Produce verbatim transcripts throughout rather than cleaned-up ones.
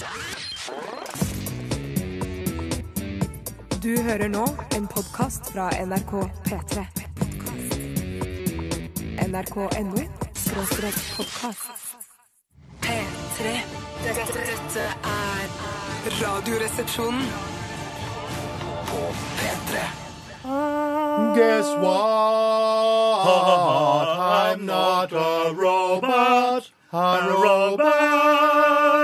Du hører nå en podcast fra N R K P tre. N R K punktum N O skråstrek podcast. P tre. Dette, dette er Radioresepsjonen på P tre. Guess what? I'm not a robot. I'm a robot.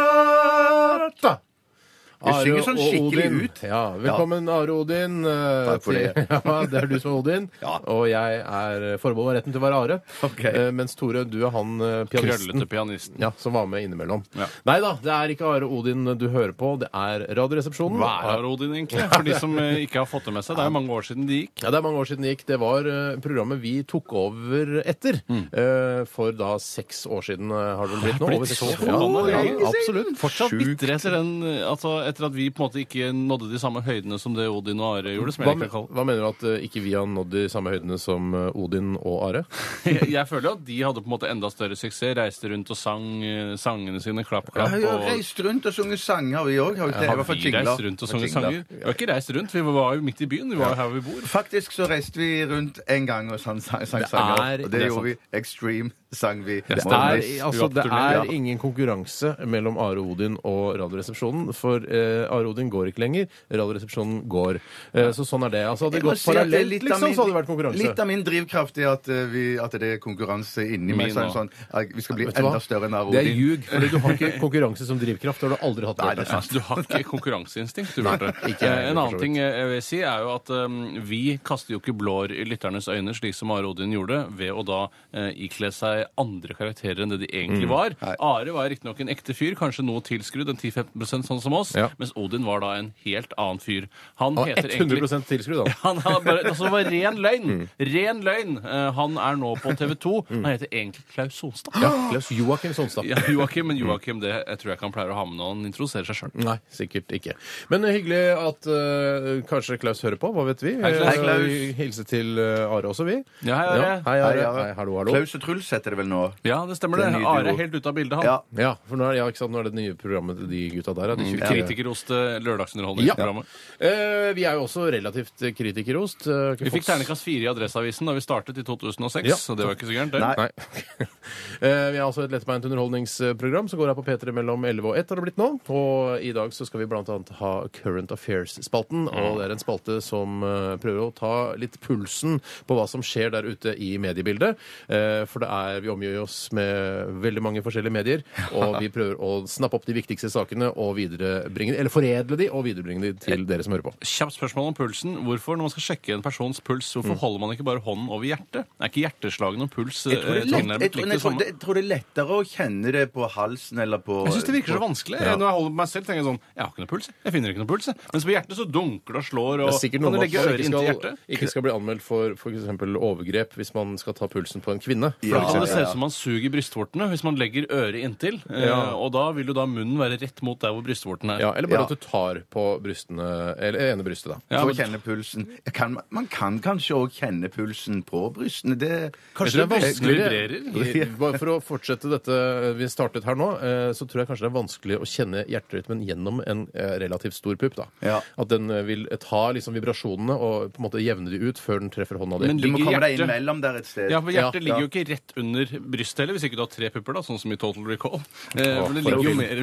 Du synger sånn skikkelig ut. Ja, velkommen, Are Odin. Takk for det. Ja, det er du som er Odin, ja. Og jeg er forbeholdt retten til å være Are. Okay. Mens Tore, du er han pianisten. Krøllete pianisten. Ja, som var med innimellom. Ja. Neida, det er ikke Are Odin du hører på, det er Radioresepsjonen. Hva er Are Odin egentlig? For de som ikke har fått det med seg. Det er jo mange år siden de gikk. Ja, det er mange år siden det gikk. Det var programmet vi tok over etter. Mm. For da seks år siden har det vel blitt nå. Over seks år. Ja, ja, absolutt. Fortsatt bitre etter den, altså etter at vi på en måte ikke nådde de samme høydene som det Odin og Are gjorde. Som hva, jeg hva mener du at uh, ikke vi har nådd de samme høydene som uh, Odin og Are? jeg, jeg føler at de hadde på en måte enda større suksess. Reiste rundt og sang uh, sangene sine, klapp, klapp. Ja, og... reist rundt og sunget sanger, vi òg. Har, ja, har vi reist rundt og sunget sanger? Vi har ikke reist rundt, vi var jo midt i byen. Vi var jo her vi bor. Faktisk så reiste vi rundt en gang og sang, sang, sang sanger. Og det, det gjorde vi. Extreme sang vi. Ja, det er, altså, det er ingen konkurranse mellom Are Odin og Radioresepsjonen, for uh, Are Odin går ikke lenger. Radioresepsjonen går. Uh, så sånn er det. Altså, hadde det gått parallelt, liksom, min, så hadde det vært konkurranse. Litt av min drivkraft er at, uh, vi, at det er konkurranse inni meg. Sånn, sånn, at vi skal bli enda større enn Are Odin. Det er ljug, for du har ikke konkurranse som drivkraft. Det har du aldri hatt. Nei, det er sant. Du har ikke konkurranseinstinkt, du vet det. Ikke, en annen ting jeg vil si er jo at um, vi kaster jo ikke blår i lytternes øyne, slik som Are Odin gjorde, ved å da uh, ikle seg andre karakterer enn det de egentlig var. Mm. Are var riktig nok en ekte fyr, kanskje noe tilskrudd, en ti til femten prosent sånn som oss, ja. Mens Odin var da en helt annen fyr. Han ah, heter hundre prosent egentlig... tilskrudd, da. Han har bare, altså, det var ren løgn. Mm. Ren løgn. Uh, han er nå på T V to. Mm. Han heter egentlig Klaus Sonstad. Ja, Klaus Joakim Sonstad. Ja, Joakim, men Joakim, det jeg tror jeg kan pleier å ha med når han introduserer seg selv. Nei, sikkert ikke. Men uh, hyggelig at uh, kanskje Klaus hører på, hva vet vi? Hei, Klaus. Hei, Klaus. Hilse til uh, Are også, vi. Ja, hei, Are. Ja, hei, Are. Hei, hei, hallo, hallo. Klaus og Truls heter det vel nå? Ja, det stemmer det. Are er helt ute av bildet, han. Ja, ja for nå er, ja, ikke sant, nå er det det nye programmet til de gutta der. De mm. Kritikerost lørdagsunderholdningsprogrammet. Ja. Uh, vi er jo også relativt kritikerost. Uh, vi fikk ternekast fire i Adresseavisen da vi startet i to tusen og seks, ja. Så det var ikke så gærent, det. Nei. Nei. uh, vi har også et lettbeint underholdningsprogram som går her på P tre mellom elleve og ett har det blitt nå. Og i dag så skal vi blant annet ha Current Affairs-spalten, mm. og det er en spalte som uh, prøver å ta litt pulsen på hva som skjer der ute i mediebildet. Uh, for det er, vi omgjør oss med veldig mange forskjellige medier, og vi prøver å snappe opp de viktigste sakene og viderebringe de, eller foredle de og viderebringe de til dere som hører på. Kjapt spørsmål om pulsen. Hvorfor, når man skal sjekke en persons puls, hvorfor mm. holder man ikke bare hånden over hjertet? Er ikke hjerteslagene og puls jeg tror, det er lett, jeg, tror, jeg, tror, jeg tror det er lettere å kjenne det på halsen eller på... Jeg synes det virker så vanskelig. Ja. Når jeg holder på meg selv, tenker jeg sånn, jeg har ikke noe puls. Jeg finner ikke noe puls. Mens på hjertet så dunker det og slår, og kan du legge øret inntil hjertet? Ikke skal bli anmeldt for for eksempel overgrep hvis man skal ta pulsen på en kvinne. Ja, ja, det ser ut som man suger brystvortene hvis man legger øret inntil, ja. Og da vil jo da munnen være rett mot der hvor brystvorten er. Ja, eller bare ja. At du tar på brystene, eller ene brystet da. Ja, for å kjenne pulsen. Kan, man kan kanskje også kjenne pulsen på brystene. Det, kanskje det er vanskeligere. Bare for å fortsette dette vi startet her nå, så tror jeg kanskje det er vanskelig å kjenne hjerterytmen gjennom en relativt stor pupp da. Ja. At den vil ta liksom vibrasjonene og på en måte jevne de ut før den treffer hånda di. Men du må komme deg inn mellom der et sted. Ja, for hjertet ja. Ligger jo ikke rett under brystet heller, hvis ikke du har tre pupper da, sånn som i Total Recall. Eh, det, ligger jo mer,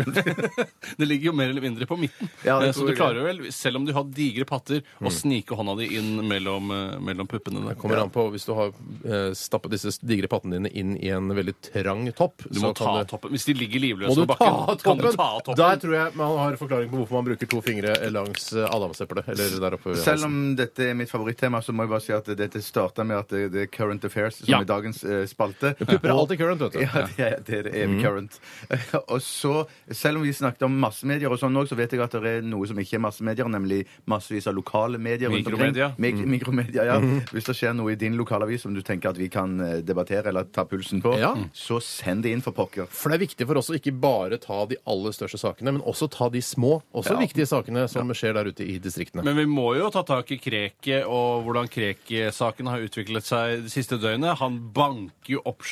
det ligger jo mer eller mindre på midten. Ja, eh, så du klarer jo vel, selv om du har digre patter, å snike hånda di inn mellom, mellom puppene. Det kommer an på, hvis du har eh, stappet disse digre pattene dine inn i en veldig trang topp. Du må ta du... toppen. Hvis de ligger livløse på bakken, kan du ta toppen. Der tror jeg man har forklaring på hvorfor man bruker to fingre langs adamseplet, eller der oppe. Selv om dette er mitt favorittema, så må jeg bare si at dette starter med at det, det er Current Affairs, som ja. Er dagens uh, spalte. Pupper er alltid current, vet du. Ja, det er det, er evig mm. current. Og så, selv om vi snakket om massemedier og sånn også, så vet jeg at det er noe som ikke er massemedier, nemlig massevis av lokale medier. Mikromedia. Mik mm. Mikromedia, ja. Mm. Hvis det skjer noe i din lokalavis som du tenker at vi kan debattere eller ta pulsen på, ja. Så send det inn for pokker. For det er viktig for oss å ikke bare ta de aller største sakene, men også ta de små, også ja. Viktige sakene som ja. Skjer der ute i distriktene. Men vi må jo ta tak i Kreket og hvordan Krek-saken har utviklet seg det siste døgnet. Han banker jo opp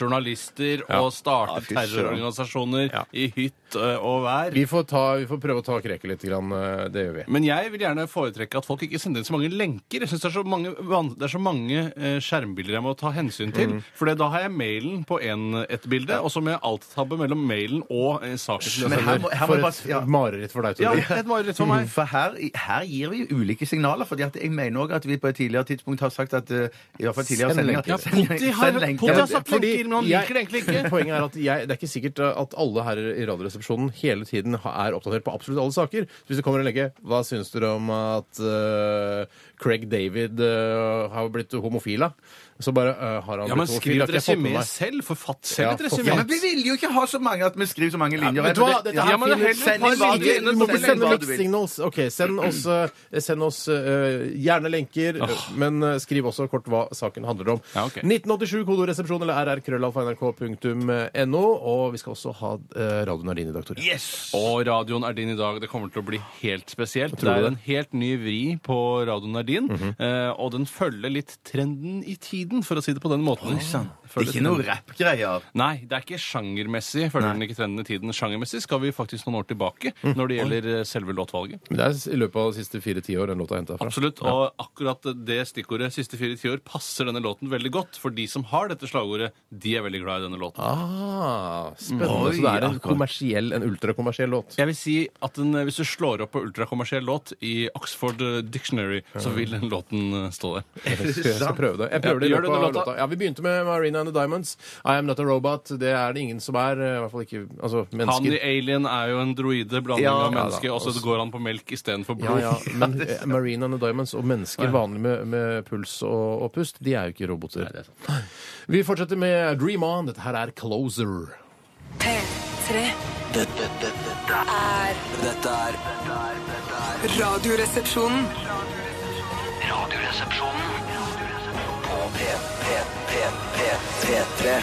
journalister og starte Ja, fy søren. terrororganisasjoner Ja. i hytt ø, og vær. Vi får, ta, vi får prøve å ta kreket litt. Grann, eh, det gjør vi. Men jeg vil gjerne foretrekke at folk ikke sender inn så mange lenker. Jeg synes Det er så mange, van- det er så mange eh, skjermbilder jeg må ta hensyn til. For da har jeg mailen på en, et bilde, og så må jeg alt-tabbe mellom mailen og eh, saken som Men jeg her sender. må, her må For jeg et bare, ja. mareritt for deg, Ja, Tore. et mareritt for meg. For her, her gir vi ulike signaler. Fordi at jeg mener også at vi på et tidligere tidspunkt har sagt at uh, i hvert fall tidligere Send sendinger lenker. Ja, Send- Potti har, send lenker. Potti har sagt Fordi lenker, men han jeg- liker det egentlig ikke. Poenget er at jeg, det er ikke sikkert at alle her i Radioresepsjonen hele tiden er oppdatert på absolutt alle saker. Så hvis det kommer en lenke, hva syns dere om at uh, Craig David uh, har blitt homofil, da? Så bare uh, har han Ja, men blitt skriv homofil. et har ikke jeg fått med resymé meg. selv. Forfatt selv Ja, et forfatt. resymé. Ja, men vi vil jo ikke ha så mange at vi skriver så mange linjer. vet du hva? Dette her Ja, men finner- heller Send et par inn hva du linjer. vil. Du må ikke Send sende hva du mixed vil. signals. OK, send oss, uh, send oss uh, gjerne lenker, men uh, skriv også kort hva saken handler om. Ja, ok. nitten åttisju kodoresepsjon eller r r krøllalfa n r k punktum n o. Og vi skal også ha uh, radioen er din i dag, Tore. Yes! Og radioen er din i dag. Det kommer til å bli helt spesielt. Tror Det du er det? en helt ny vri på radioen er din, eh, og den følger litt trenden i tiden, for å si det på den måten. Det er ikke noe rappgreier. Nei, det er ikke sjangermessig. Følger den ikke trenden i tiden. Sjangermessig skal vi faktisk noen år tilbake når det gjelder eh, selve låtvalget. Men det er i løpet av de siste fire tiår den låta er henta fra. Absolutt. Og akkurat det stikkordet siste fire tiår passer denne låten veldig godt. For de som har dette slagordet, de er veldig glad i denne låten. Ah, spennende. Oi, så det er en akkurat. kommersiell, en ultrakommersiell låt. Jeg vil si at den, Hvis du slår opp på ultrakommersiell låt i Oxford Dictionary, så vil den låten eh, stå der. Jeg skal, jeg skal prøve det. Jeg prøver Ja, det i gjør løpet det av under låta. låta. Ja, Vi begynte med Marina and the Diamonds. I am not a robot. Det er det ingen som er. I hvert fall ikke altså, Han i mennesker. Alien er jo en droide, blanding Ja, av ja da, menneske, og så også- går han på melk istedenfor Ja, blod. ja, men eh, Marina and the Diamonds og mennesker vanlig med, med puls og, og pust, de er jo ikke roboter. det er sant. Vi fortsetter med Dream On. Dette her er Closer. P tre Dette, dette, dette er Dette er dette er- dette er Radioresepsjonen. Radioresepsjonen på P, P, P, P, P3.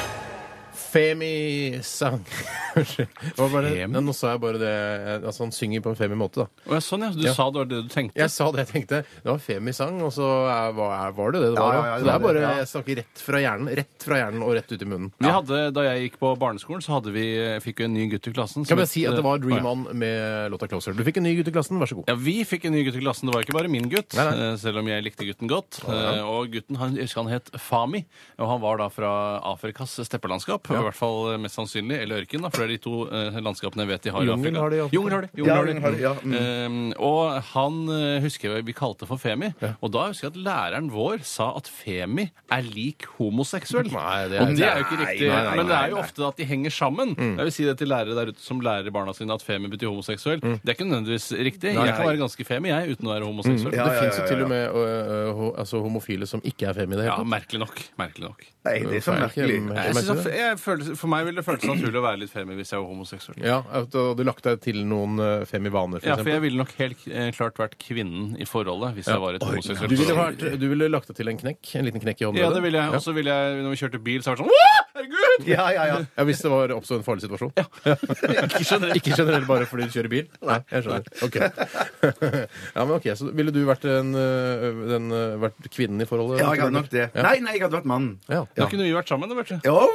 Femi-sang. Hva var det? Femi? Nei, Nå sa jeg bare det. Altså, han synger på en Femi-måte, da. Å, ja, sånn, ja. Du Ja. sa det var det du tenkte? Jeg sa det jeg tenkte. Det var Femi-sang, og så er, var, var det det det Ja, var. ja, da. ja, Så det er bare ja. Jeg snakker rett fra hjernen Rett fra hjernen og rett ut i munnen. Vi hadde, Da jeg gikk på barneskolen, så hadde vi, fikk vi en ny gutt i klassen. Kan som jeg si het- at det var Dream Å, ja. On med låta Closer. Du fikk en ny gutt i klassen, vær så god. Ja, Vi fikk en ny gutt i klassen. Det var ikke bare min gutt, Nei, nei. eh, selv om jeg likte gutten godt. Eh, Og gutten, han, jeg husker han het Fami, og han var da fra Afrikas steppelandskap. I hvert fall eh, mest sannsynlig. Eller ørken, da, for det er de to eh, landskapene jeg vet de har i Jungel Afrika. har de i Afrika. Jungel har de. Ja, Jungel har de. jungel har de, ja, mm. Eh, og han eh, husker jeg vi kalte for Femi. Og da husker jeg at læreren vår sa at Femi er lik homoseksuell. Nei, det er- og det er jo ikke riktig. Nei, nei, men det nei, er jo nei. ofte at de henger sammen. Mm. Jeg vil si det til lærere der ute som lærer barna sine at Femi betyr homoseksuell. Det er ikke nødvendigvis riktig. Nei. Jeg kan være ganske Femi, jeg, uten å være homoseksuell. Ja, Det ja, fins jo ja, til ja. og med ø, ø, ho, altså, homofile som ikke er Femi i det Ja, hele tatt. merkelig nok. Merkelig nok. Nei, det er så Hvorfor er det ikke- merkelig. Merker Jeg synes du at, det? jeg føler, for meg ville det føltes naturlig å være litt Femi hvis jeg var homoseksuell. Ja, at du hadde lagt deg til noen ø, Femi-vaner, for Ja, for jeg eksempel. ville nok helt eh, klart vært kvinnen i forholdet hvis jeg var et homoseksuelt Du ville, forhold. vært, du ville lagt deg til en knekk? En liten knekk i håndleddet? Ja, det ville jeg. Og så ville jeg, når vi kjørte bil, så var det sånn Åh, herregud! Ja, ja, ja. Ja, Hvis det var oppstod en farlig situasjon? Ja. Ikke generelt. Ikke generelt bare fordi du kjører bil? Nei, jeg skjønner. Ok. Ja, men ok, Så ville du vært, en, ø, den, ø, vært kvinnen i forholdet? Ja, jeg hadde nok det. Ja. Nei, nei, jeg hadde vært mannen. Ja. Da kunne vi vært sammen, da, vet du. Oh!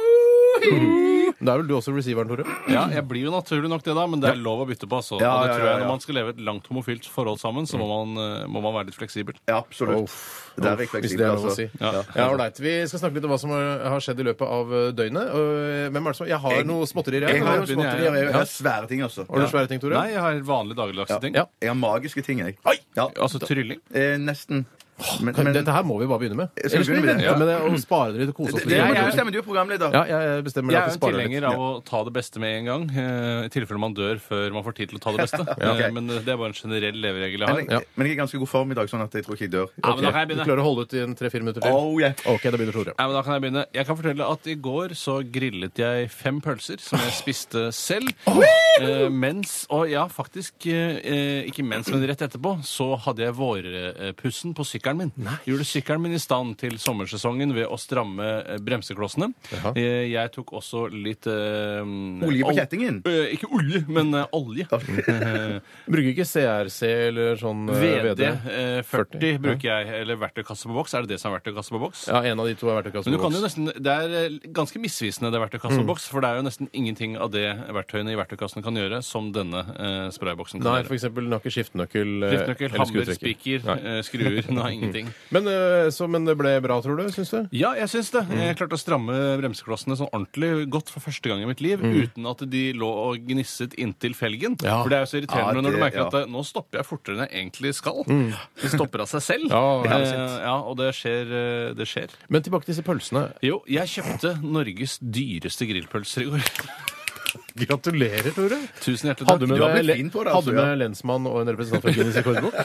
Da er vel du også receiveren, Tore? Ja, jeg blir jo naturlig nok det, da, men det er lov å bytte på. Altså. Ja, og det ja, tror ja, jeg ja. Når man skal leve et langt homofilt forhold sammen, så må man, eh, må man være litt fleksibel. Ja, absolutt. Uff. Der er jeg Uff, hvis fleksibel, det er lov å altså. si. Ja. Ja, ålreit. Vi skal snakke litt om hva som har har skjedd i løpet av ø, døgnet. Og, ø, Hvem er det som Jeg har Jeg- noe småtterier. Jeg har jo begynner jeg, småtterier. Jeg ja. har svære ting, altså. Har du svære ting, Tore? Nei, jeg har vanlige dagligdagse ting. Ja. Jeg har magiske ting, jeg. Oi! Ja. Altså trylling. Eh, nesten. Men, Kan- men Dette her må vi bare begynne med. Skal vi begynne med det? Ja. Men det, å spare dere til å kose oss det, det litt. må du jeg- bestemme. Du er programleder. Ja, jeg bestemmer Jeg at er vi en sparer tilhenger litt. av å ta det beste med en gang, eh, i tilfelle man dør før man får tid til å ta det beste. ok. Eh, Men det er bare en generell leveregel jeg Men, har. jeg, Ja. men jeg er i ganske god form i dag, sånn at jeg tror ikke jeg dør. Ja, men da kan jeg Du begynne. klarer å holde ut i en tre-fire minutter til? Oh, yeah. Ok, da begynner Tore. Ja, men da kan Jeg begynne. Jeg kan fortelle at I går så grillet jeg fem pølser som jeg spiste selv. Eh, mens, og ja, faktisk eh, ikke mens, men rett etterpå, så hadde jeg vårpussen på sykkelen sykkelen min. Nei. Gjorde sykkelen min i stand til sommersesongen ved å stramme eh, bremseklossene. Jaha. Eh, jeg tok også litt eh, Olje på ol- kjettingen? Eh, ikke olje, men eh, olje. Bruker ikke C R C eller sånn eh, V V D D? eh, førti bruker jeg, eller verktøykasse på boks. Er det det som er verktøykasse på boks? Ja, en av de to er verktøykasse Men du på kan jo boks. nesten, det er eh, ganske misvisende, det verktøykasse på boks, for det er jo nesten ingenting av det verktøyene i verktøykassen kan gjøre, som denne eh, sprayboksen kan Nei, gjøre. for eksempel den har ikke skiftenøkkel eh, Skiftenøkkel, eller hammer, skrutrekker. spiker, Nei. eh, skruer. Den har ingenting. Men, eh, så, men det ble bra, tror du? Syns du? Ja, jeg syns det. Jeg klarte å stramme bremseklossene sånn ordentlig godt for første gang i mitt liv, uten at de lå og gnisset inntil felgen. Ja. For det er jo så irriterende Ja, når du det- merker ja. at eh, nå stopper jeg fortere enn jeg egentlig skal. Det stopper av seg selv. Ja, det har jeg Eh, ja, og det skjer, eh, det skjer. Men tilbake til disse pølsene. Jo, jeg kjøpte Norges dyreste grillpølser i går. Gratulerer, Tore. Tusen hjertelig Hadde takk. du med, Du har blitt le- fin på det, hadde altså, ja. med lensmann og en representant fra Guinness rekordbok?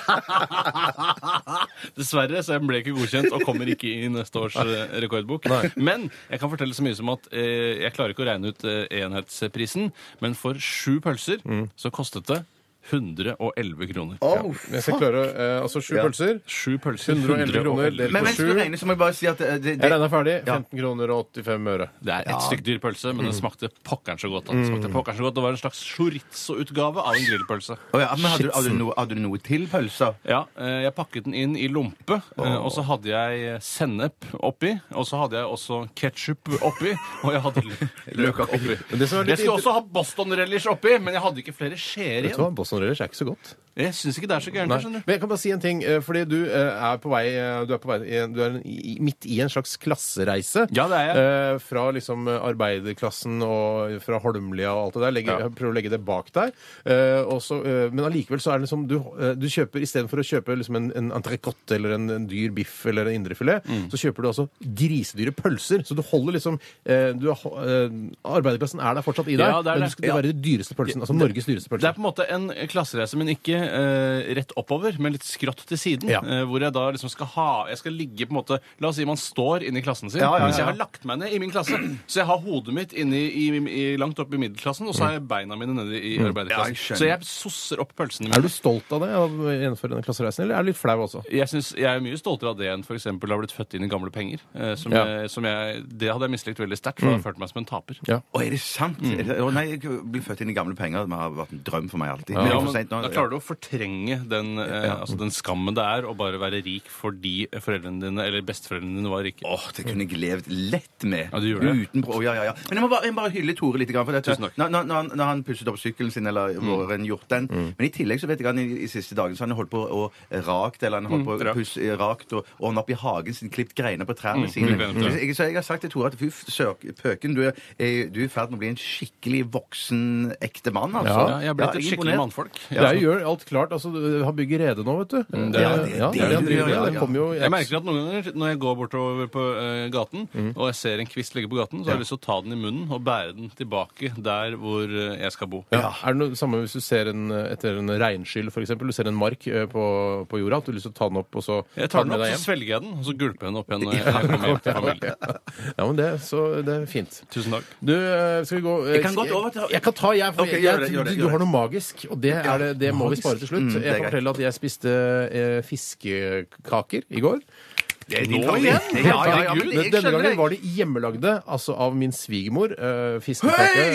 Dessverre, så jeg ble ikke godkjent og kommer ikke i neste års eh, rekordbok. Men jeg kan fortelle så mye som at eh, jeg klarer ikke å regne ut eh, enhetsprisen, men for sju pølser så kostet det hundre og elleve kroner. Oh, Jeg skal klare eh, altså sju Ja. pølser. Sju pølser, hundre og elleve kroner delt Men på mens du sju. regner, så må jeg bare si at det, det, Jeg regner ferdig. Ja. femten kroner og åttifem øre. Det er et stykke dyr pølse, men den smakte pokkeren så godt. Den smakte pokkeren så godt. Det var en slags chorizo-utgave av en grillpølse. Å ja, men hadde, du- hadde, du noe, hadde du noe til pølser? Ja, eh, jeg pakket den inn i lompe, eh, og så hadde jeg sennep oppi, og så hadde jeg også ketchup oppi, og jeg hadde løk oppi. Men det som er litt Jeg skulle inter- også ha Boston Relish oppi, men jeg hadde ikke flere skjeer Vet du hva, igjen. Boston Relish er ikke så godt. Jeg syns ikke det er så gærent. Nei. jeg skjønner. Men jeg kan bare si en ting, eh, fordi du eh, er på vei eh, Du er, på vei, i- du er i- midt i en slags klassereise. Ja, det er jeg. Eh, Fra liksom arbeiderklassen og fra Holmlia og alt det der. Legge, Ja. Prøver å legge det bak deg. Eh, og så, eh, men allikevel så er det liksom Du, eh, du kjøper istedenfor å kjøpe liksom en, en entrecôte eller en, en dyr biff eller en indrefilet, Mm. så kjøper du altså grisedyre pølser. Så du holder liksom eh, du, har- eh, Arbeiderklassen er der fortsatt i deg, Ja, det er men det. du skal være de dyreste pølsene. Altså Norges dyreste Det er pølser. på en måte en klassereise, men ikke eh, rett oppover, men litt skrått til siden. Ja. Eh, hvor jeg da liksom skal ha Jeg skal ligge på en måte La oss si man står inne i klassen sin. Ja, ja, ja. Hvis jeg har lagt meg ned i min klasse, så jeg har hodet mitt inne i, i, i, langt oppe i middelklassen, og så har jeg beina mine nede i Ja, arbeiderklassen. jeg skjønner. så jeg sosser opp pølsene mine. Er du stolt av det, av å gjennomføre denne klassereisen, eller er du litt flau også? Jeg, synes, jeg er mye stoltere av det enn for eksempel å ha blitt født inn i gamle penger. Eh, som Ja. jeg, som jeg, det hadde jeg mislikt veldig sterkt, for da hadde jeg følt meg som en taper. Ja. Å, er det sant? Er det, å, nei, jeg blir født inn i gamle penger. Det har vært en drøm for meg alltid. Men det Ja, er for men sent nå. Da klarer du å fortrenge den, eh, altså den skammen det er å bare være rik fordi foreldrene dine eller besteforeldrene dine var rike. Åh, det kunne jeg levd lett med. Ja, du gjorde det? Uten pro- ja, ja, ja. Men jeg må bare, jeg må bare hylle Tore litt. Grann, for dette, Tusen takk. når, når, når, han, når han pusset opp sykkelen sin, eller hvor en gjort den. Men i tillegg så vet jeg at han i, i siste dagen så har han holdt på å rakt, eller han holdt på å rakt. pusse rakt, og, og han opp i hagen sin, klippet greiner på trærne sine. klippet greiner på Jeg, så jeg har sagt til Tore at fy søk, pøken, du er, er- du er i ferd med å bli en skikkelig voksen, ekte mann, altså. Ja, jeg er blitt Ja, et jeg er skikkelig imponert. mannfolk. Det er jo gjør alt klart. Altså, du har bygget rede nå, vet du. det ja, er- det, ja, det er det han det- driver med. ja, Det ja. kommer jo Jeg merker at noen ganger når jeg går bortover på eh, gaten, og jeg ser en kvist ligge på gaten, så har jeg lyst til å ta den i munnen og bære den tilbake der hvor eh, jeg skal bo. Ja. Er det noe samme hvis du ser en, etter en regnskyll, for eksempel? Du ser en mark eh, på, på jorda, at du har lyst til å ta den opp, og så Jeg tar den med opp, deg så svelger jeg den, og så gulper jeg den opp igjen når jeg, jeg kommer hjem til familien. Ja, men det, så, det er fint. Tusen takk. Du, eh, skal vi gå eh, Jeg kan godt over til- Jeg kan ta, jeg. For Ok, jeg, gjør det, gjør det, du, gjør du har det. noe magisk, og det, er det, det må vi spare til slutt. Mm, det er jeg kan greit. fortelle at jeg spiste eh, fiskekaker i går. Det er din Nå favoritt. igjen? Ja, ja, ja, men Men det- jeg denne skjønner gangen det. var de hjemmelagde, altså av min svigermor. Uh, fiskekake.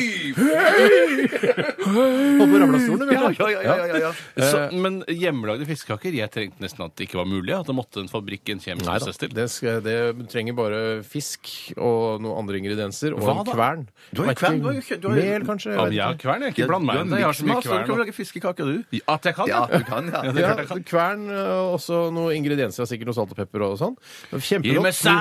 Holdt på å ramle av stolen, Ja, vet du. ja, ja, ja, ja, ja. Så, men hjemmelagde fiskekaker, jeg trengte nesten at det ikke var mulig. At det måtte en fabrikk, en kjemisk Nei da, prosess til. det, skal, det trenger bare fisk og noen andre ingredienser og Hva en da? kvern. Du har jo Vet kvern, ikke, du har jo ikke- du har jo- Mel, kanskje? jeg Ja, vet jeg har ikke. kvern, jeg. Ikke bland meg inn i det. Jeg har så mye Miksmaster, Du kan kvern. lage fiskekaker, du. At jeg kan, Ja, ja. du kan, ja. Ja, det er Ja, klart jeg kan. kvern og også noen ingredienser, sikkert noe salt og pepper og sånn. Gi Kjempelott. meg salt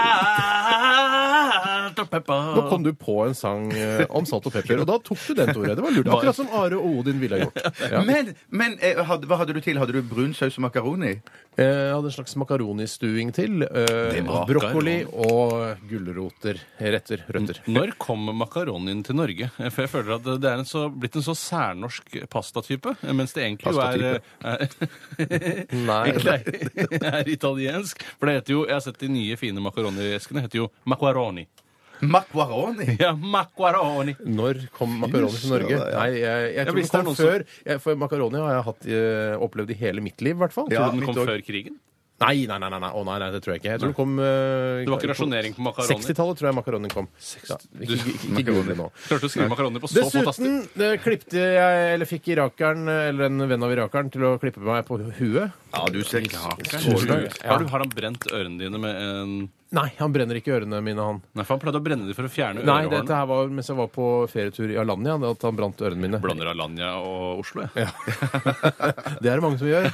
og pepper. Nå kom du på en sang eh, om salt og pepper, og da tok du den, Tore. Det var lurt. Akkurat som Are og Odin ville ha gjort. Ja. Men, men eh, hadde, hva hadde du til? Hadde du brun saus og makaroni? Eh, Jeg hadde en slags makaronistuing til. eh, var Brokkoli og gulroter. Retter. Røtter. Når kom makaronien til Norge? For jeg føler at det er en så, blitt en så særnorsk pastatype, mens det egentlig jo er, er, Nei. egentlig er, er italiensk. For det heter jo, jeg har sett de nye fine makaronieskene, heter jo macaroni. Macaroni? Ja, macaroni. Når kom makaroni til Norge? Ja, ja. Nei, jeg, jeg tror hvis det det er kom noen som- før. Jeg, for makaroni har jeg hatt, eh, opplevd i hele mitt liv, i hvert fall. Ja, Den Mitt kom år- før krigen. Nei, nei, nei, nei, nei. Å, nei, nei, det tror jeg ikke. Jeg tror det kom uh, Det var ikke rasjonering på makaroni? sekstitallet tror jeg makaronien kom. Ja, ikke ikke, ikke google nå. Klarte du å skrive makaroni på så få taster? Dessuten det klippte jeg, eller fikk irakeren, eller en venn av irakeren, til å klippe meg på huet. Ja, du ser Tusen takk. Har, du, har han brent ørene dine med en Nei, han brenner ikke ørene mine, han. Nei, for han pleide å brenne dem for å fjerne Nei, ørehårene. dette her var mens jeg var på ferietur i Alanya, at han brant ørene mine. Blander Alanya og Oslo, jeg. Ja. Det er det mange som gjør.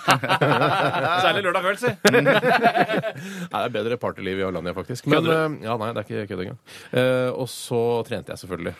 Særlig lørdag kveld, si. Nei, det er bedre partyliv i Alanya, faktisk. Men Kødder uh, ja, nei, det er ikke kødd engang. Uh, og så trente jeg selvfølgelig.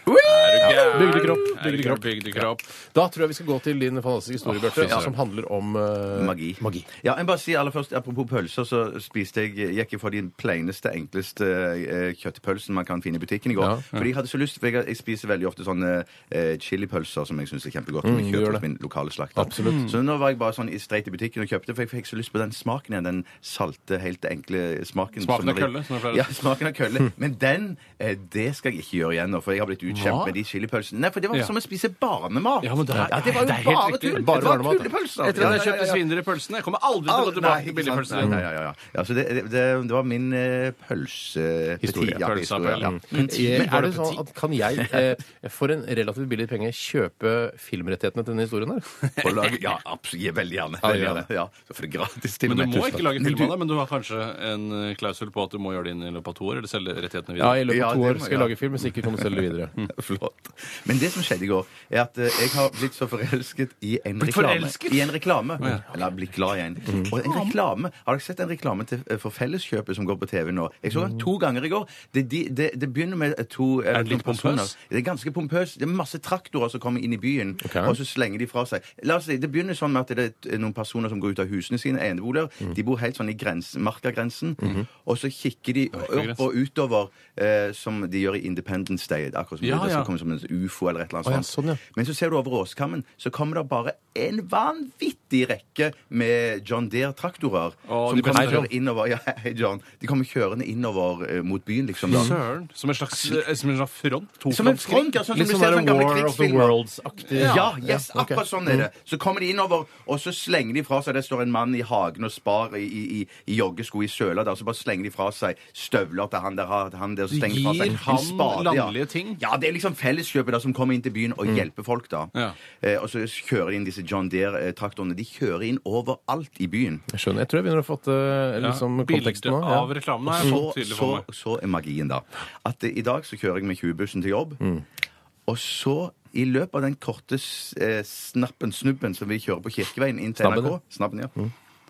Bygde kropp, bygde kropp. Bygde kropp. Da tror jeg vi skal gå til din fantastiske historie, Bjarte, ja. som handler om uh, Magi. magi. Ja, jeg bare si aller først, apropos pølser, så spiste jeg gikk jeg for de plaineste, enkleste eh, kjøttpølsen man kan finne i butikken i går. Ja, ja. Fordi jeg hadde så lyst, for jeg, jeg spiser veldig ofte sånne eh, chilipølser som jeg synes er kjempegodt. Som jeg Mm, kjøper gjør hos det. min lokale slakter. Absolutt. Så nå var jeg bare sånn i streit i butikken og kjøpte, for jeg fikk så lyst på den smaken igjen, den salte, helt enkle smaken. Smaken som av er- kølle, som jeg pleier å si. Ja, smaken av kølle. Men den, eh, det skal jeg ikke gjøre igjen nå, for jeg har blitt utskjemt Hva? med de chilipølsene. Nei, for det var Ja. som å spise barnemat. Ja, men det er- ja, det var jo det er helt bare riktig. tull. Bare det var barnemat. tullepølser. Etter at jeg Ja, ja, kjøpte ja, ja. svindere i pølsene. Jeg kommer aldri til å gå tilbake til billigpølser. Nei, ja, ja, ja. ja så det, det, det var min eh, pølse... Historie. Ja, Pølse av historie, pøl. ja. Men er det sånn at kan jeg eh, for en relativt billig penge kjøpe filmrettighetene til denne historien her? Og lage, ja, absolutt. Veldig gjerne. Ja, Veldig gjør gjerne. Ja, så får det gratis til Men og du med. må ikke lage Men film du- av det, men du har kanskje en eh, klausul på at du må gjøre det inn i løpet av to år, eller selge rettighetene Ja, videre. i løpet Ja, av to det år må- skal jeg ja. lage film, hvis ikke kan du selge det videre. Flott. Men det som skjedde i går, er at eh, jeg har blitt så forelsket i en Blitt reklame. forelsket? I en reklame. ja. Eller blitt glad i en. Og en reklame, Har dere sett en reklame til, eh, for Felleskjøpet som går på T V nå? Jeg så den to ganger i går. Det, de, det, det begynner med eh, to Er det litt pompøs? Det er ganske pompøs. Det er masse traktorer som kommer inn i byen, Ok. og så slenger de fra seg. La oss si, Det begynner sånn med at det er noen personer som går ut av husene sine, eneboliger. De bor helt sånn i grens, markagrensen. Og så kikker de opp og utover, eh, som de gjør i Independence Day. Akkurat som Ja, det ja. som kommer som en U F O eller et eller Å, ja, annet sånt. sånn, ja. Men så ser du over åskammen, så kommer det bare en vanvittig rekke med John Deere-traktorer. Å, som de kommer beste. kjørende innover ja, hei John. De kommer kjørende innover eh, mot byen, liksom. da. Søren. Som en slags, eh, som en slags front? Som en front, ja, sånn som Litt du sånn ser der sånn gamle War of the krigsfilmer. Worlds-aktig. Ja, yes, Ja, ok. akkurat sånn er det. Så kommer de innover, og så slenger de fra seg. Det står en mann i hagen og spar i, i, i joggesko i søla der, så bare slenger de fra seg støvler til han der, til han der, så slenger de fra seg Gir en han spade, ja. landlige ting? Ja, det er liksom Felleskjøpet da, som kommer inn til byen og hjelper folk, da. Ja. Eh, og så kjører de inn disse John Deere-traktorene. De kjører inn overalt i byen. Jeg skjønner. Jeg tror jeg begynner å få uh, liksom, Ja, konteksten nå. bildet av reklamen har jeg Så, fått tydelig så, for meg. så er magien, da. At eh, i dag så kjører jeg med tjuebussen til jobb, og så i løpet av den korte s- eh, snappen, snubben, som vi kjører på Kirkeveien inn til Snabben, N R K, snabben, ja,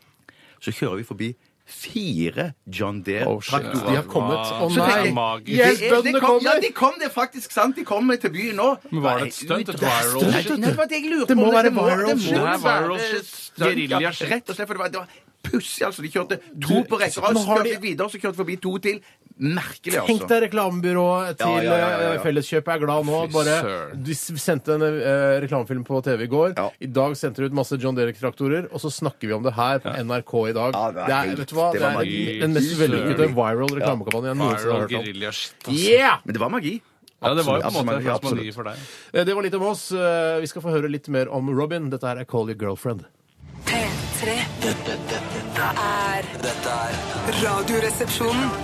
så kjører vi forbi fire John Oh, shit. Deere-traktorer. De har kommet. Å Så tenker nei! jeg, Magisk. Hjelp, Det er- det bøndene kom, ja, kommer! de kom, det er faktisk sant. De kommer til byen nå. Men var det et stunt? Et viral Nei, shit? nei, det var det jeg lurte Det må på. være Det må- viral det må shit. Det er være viral shit. stunt, ja. Guerilla shit. Rett og slett, for det var, det var pussig, altså. De kjørte to på rekke, og men så har kjørte de- de videre, så kjørte de forbi to til. Merkelig, Tenk altså. deg reklamebyrået til Ja, ja, ja, ja, ja. eh, Felleskjøpet er glad nå. Fy Bare, søren. de s- sendte en eh, reklamefilm på T V i går. Ja. I dag sendte de ut masse John Deere-traktorer, og så snakker vi om det her på N R K i dag. Ja, det er det er, helt- vet du hva? det Det var er magi. den mest vellykkede Søren. viral reklamekampanjen jeg noensinne Viral har hørt om. guerilla shit. altså. Yeah! Men det var magi. Ja, det var jo på en Absolutt. måte en Ja, slags magi absolutt. for deg. Eh, Det var litt om oss. Eh, Vi skal få høre litt mer om Robin. Dette her er Call Your Girlfriend. P tre Dette, dette, dette er dette er Radioresepsjonen.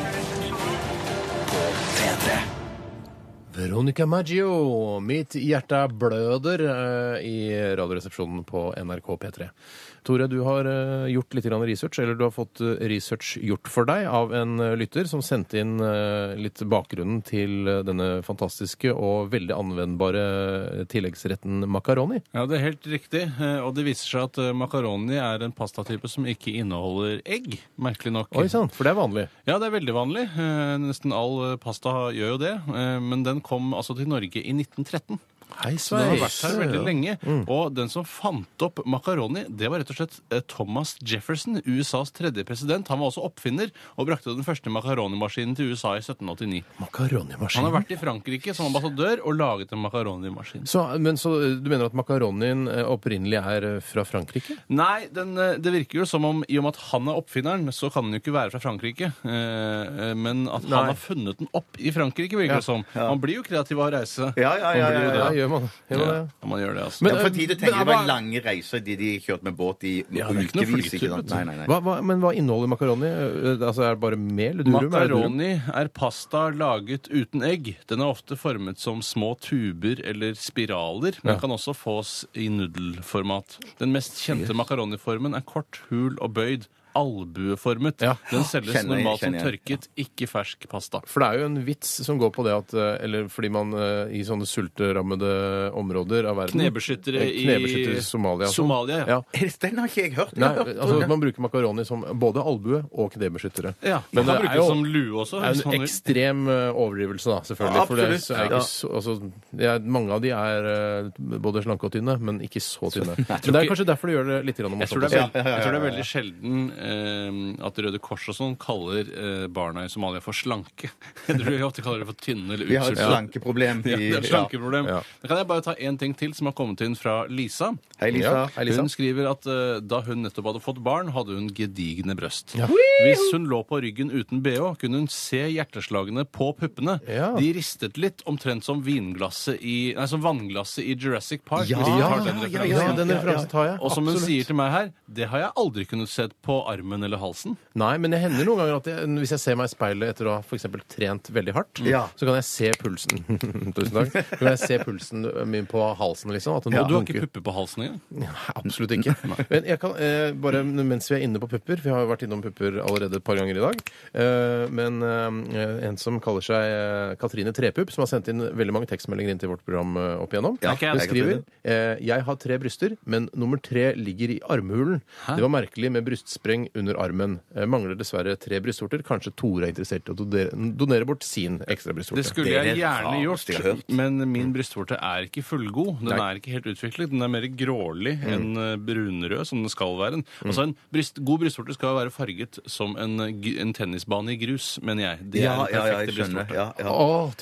P tre. Veronica Maggio, mitt hjerte bløder eh, i Radioresepsjonen på N R K P tre. Tore, du har eh, gjort litt grann research, eller du har fått eh, research gjort for deg av en eh, lytter som sendte inn eh, litt bakgrunnen til eh, denne fantastiske og veldig anvendbare tilleggsretten makaroni. Ja, det er helt riktig. Eh, Og det viser seg at eh, makaroni er en pastatype som ikke inneholder egg, merkelig nok. Oi sann, for det er vanlig. Ja, det er veldig vanlig. Eh, Nesten all eh, pasta gjør jo det. Eh, Men den kom altså til Norge i nitten tretten. Hei, Så den har vært her veldig lenge. Og den som fant opp makaroni, det var rett og slett eh, Thomas Jefferson, U S As tredje president. Han var også oppfinner og brakte den første makaronimaskinen til U S A i sytten åttini. Makaronimaskin. Han har vært i Frankrike som ambassadør og laget en makaronimaskin. Så, men så eh, du mener at makaronien eh, opprinnelig er eh, fra Frankrike? Nei, den, eh, det virker jo som om i og med at han er oppfinneren, så kan den jo ikke være fra Frankrike. Eh, eh, Men at Nei. han har funnet den opp i Frankrike, virker det som. Man blir jo kreativ av å reise. Ja, ja, ja, Man blir jo ja, det. ja, gjør man, gjør man det? Ja, man gjør det, altså. Men, Ja, for de tenker men, det var hva- lange reiser, de de kjørte med båt i Ja, det er ikke noe ukevis. flytur, Ikke sant? vet du. Nei, nei, nei. Hva, hva, men hva inneholder makaroni? Eh, Altså, Er det bare mel? Durum? Er det durum? Macaroni er pasta laget uten egg. Den er ofte formet som små tuber eller spiraler, men Ja. kan også fås i nudelformat. Den mest kjente makaroniformen er kort, hul og bøyd. Albueformet. Ja. Den selges Kjenner jeg, normalt som kjenner jeg. tørket, ikke fersk pasta. For det er jo en vits som går på det at eh, Eller fordi man eh, i sånne sulterammede områder av verden Knebeskyttere Eh, i Knebeskyttere i Somalia. og sånn. Somalia, ja. ja. Den har ikke jeg hørt. Jeg Nei, har hørt altså det. Man bruker makaroni som både albue og knebeskyttere. Ja, Men man det kan er bruke jo det som lue også. det er hvis en man vil. ekstrem eh, overdrivelse, da, selvfølgelig. For det er, Absolutt, så er ja. ikke så, altså, det er, mange av de er eh, både slanke og tynne, men ikke så tynne. Men det er kanskje derfor de gjør det litt grann Jeg tror, morsomt. det er også. veld, jeg tror det er veldig sjelden eh, at Røde Kors og sånn kaller eh, barna i Somalia for slanke. Jeg tror de ofte kaller det for tynne eller Vi har et utsultede. slankeproblem. Ja, det er et slankeproblem. Ja. Da kan jeg bare ta en ting til som har kommet inn fra Lisa. Hei, Lisa. Ja, hei, Lisa. Hun skriver at eh, da hun nettopp hadde fått barn, hadde hun gedigne brøst. Hvis hun lå på ryggen uten B H, kunne hun se hjerteslagene på puppene. Ja. De ristet litt, omtrent som vinglasset i, nei, som vannglasset i Jurassic Park. Ja, hvis du Ja, tar den ja, referansen. ja, den ja, ja. referansen tar jeg. Og som hun Absolutt. sier til meg her, det har jeg aldri kunnet se på armen eller halsen. Nei, men det hender noen ganger at jeg, hvis jeg ser meg i speilet etter å ha for eksempel trent veldig hardt, Ja. så kan jeg se pulsen Tusen takk. Så kan jeg se pulsen min på halsen, liksom. At den Og du har dunker. ikke pupper på halsen engang? Nei, absolutt ikke. Men jeg kan, eh, bare mens vi er inne på pupper, for jeg har jo vært innom pupper allerede et par ganger i dag, eh, men eh, en som kaller seg eh, Katrine Trepupp, som har sendt inn veldig mange tekstmeldinger inn til vårt program eh, opp igjennom, Ja, hun jeg skriver kan eh, jeg har tre bryster, men nummer tre ligger i armhulen. Det var merkelig med brystspreng under armen. Eh, mangler dessverre tre brystvorter. Kanskje Tore er interessert i å donere, donere bort sin ekstra brystvorte. Det skulle Det er jeg det gjerne rareste jeg har gjort, hørt. men min brystvorte er ikke fullgod. Den Nei. er ikke helt utviklet. Den er mer grålig enn eh, brunrød, som den skal være. Altså En bryst, god brystvorte skal være farget som en, eh, g- en tennisbane i grus, mener jeg. Det Ja, er den ja, ja, perfekte jeg skjønner. brystvorte. Ja, ja.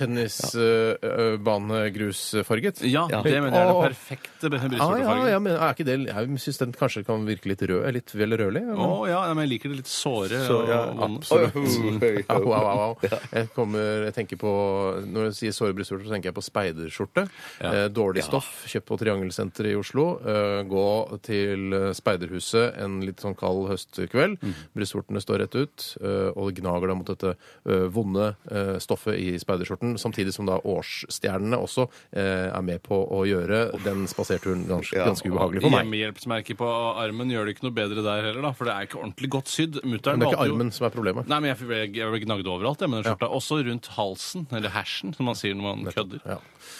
Å, tennisbanegrusfarget? Ja, det mener jeg er Åh. den perfekte Ah, ja, brystvortefargen. ja, men er ikke det, jeg syns den kanskje kan virke litt rød. Litt vel rødlig. Å ja, men jeg liker det litt såre. Så, ja, og vonde. absolutt. Oi, oi, oi. Au, au, au, au. Jeg, kommer, jeg tenker på, Når jeg sier såre brystvorter, så tenker jeg på speiderskjorte. Eh, dårlig stoff, kjøpt på Triangelsenteret i Oslo. Eh, gå til eh, speiderhuset en litt sånn kald høstkveld. Brystvortene står rett ut, eh, og det gnager da mot dette eh, vonde eh, stoffet i speiderskjorten. Samtidig som da årsstjernene også eh, er med på å gjøre den spaserturen ganske, Ja. ganske ubehagelig for meg. Hjemmehjelpsmerket på armen gjør det ikke noe bedre der heller, da, for det er ikke ordentlig godt sydd. Mutteren Men det er ikke valgte jo- armen som er problemet. Nei, men jeg ble, jeg ble gnagd overalt, jeg, med den skjorta. Også rundt halsen, eller hersen, som man sier når man kødder. Ja.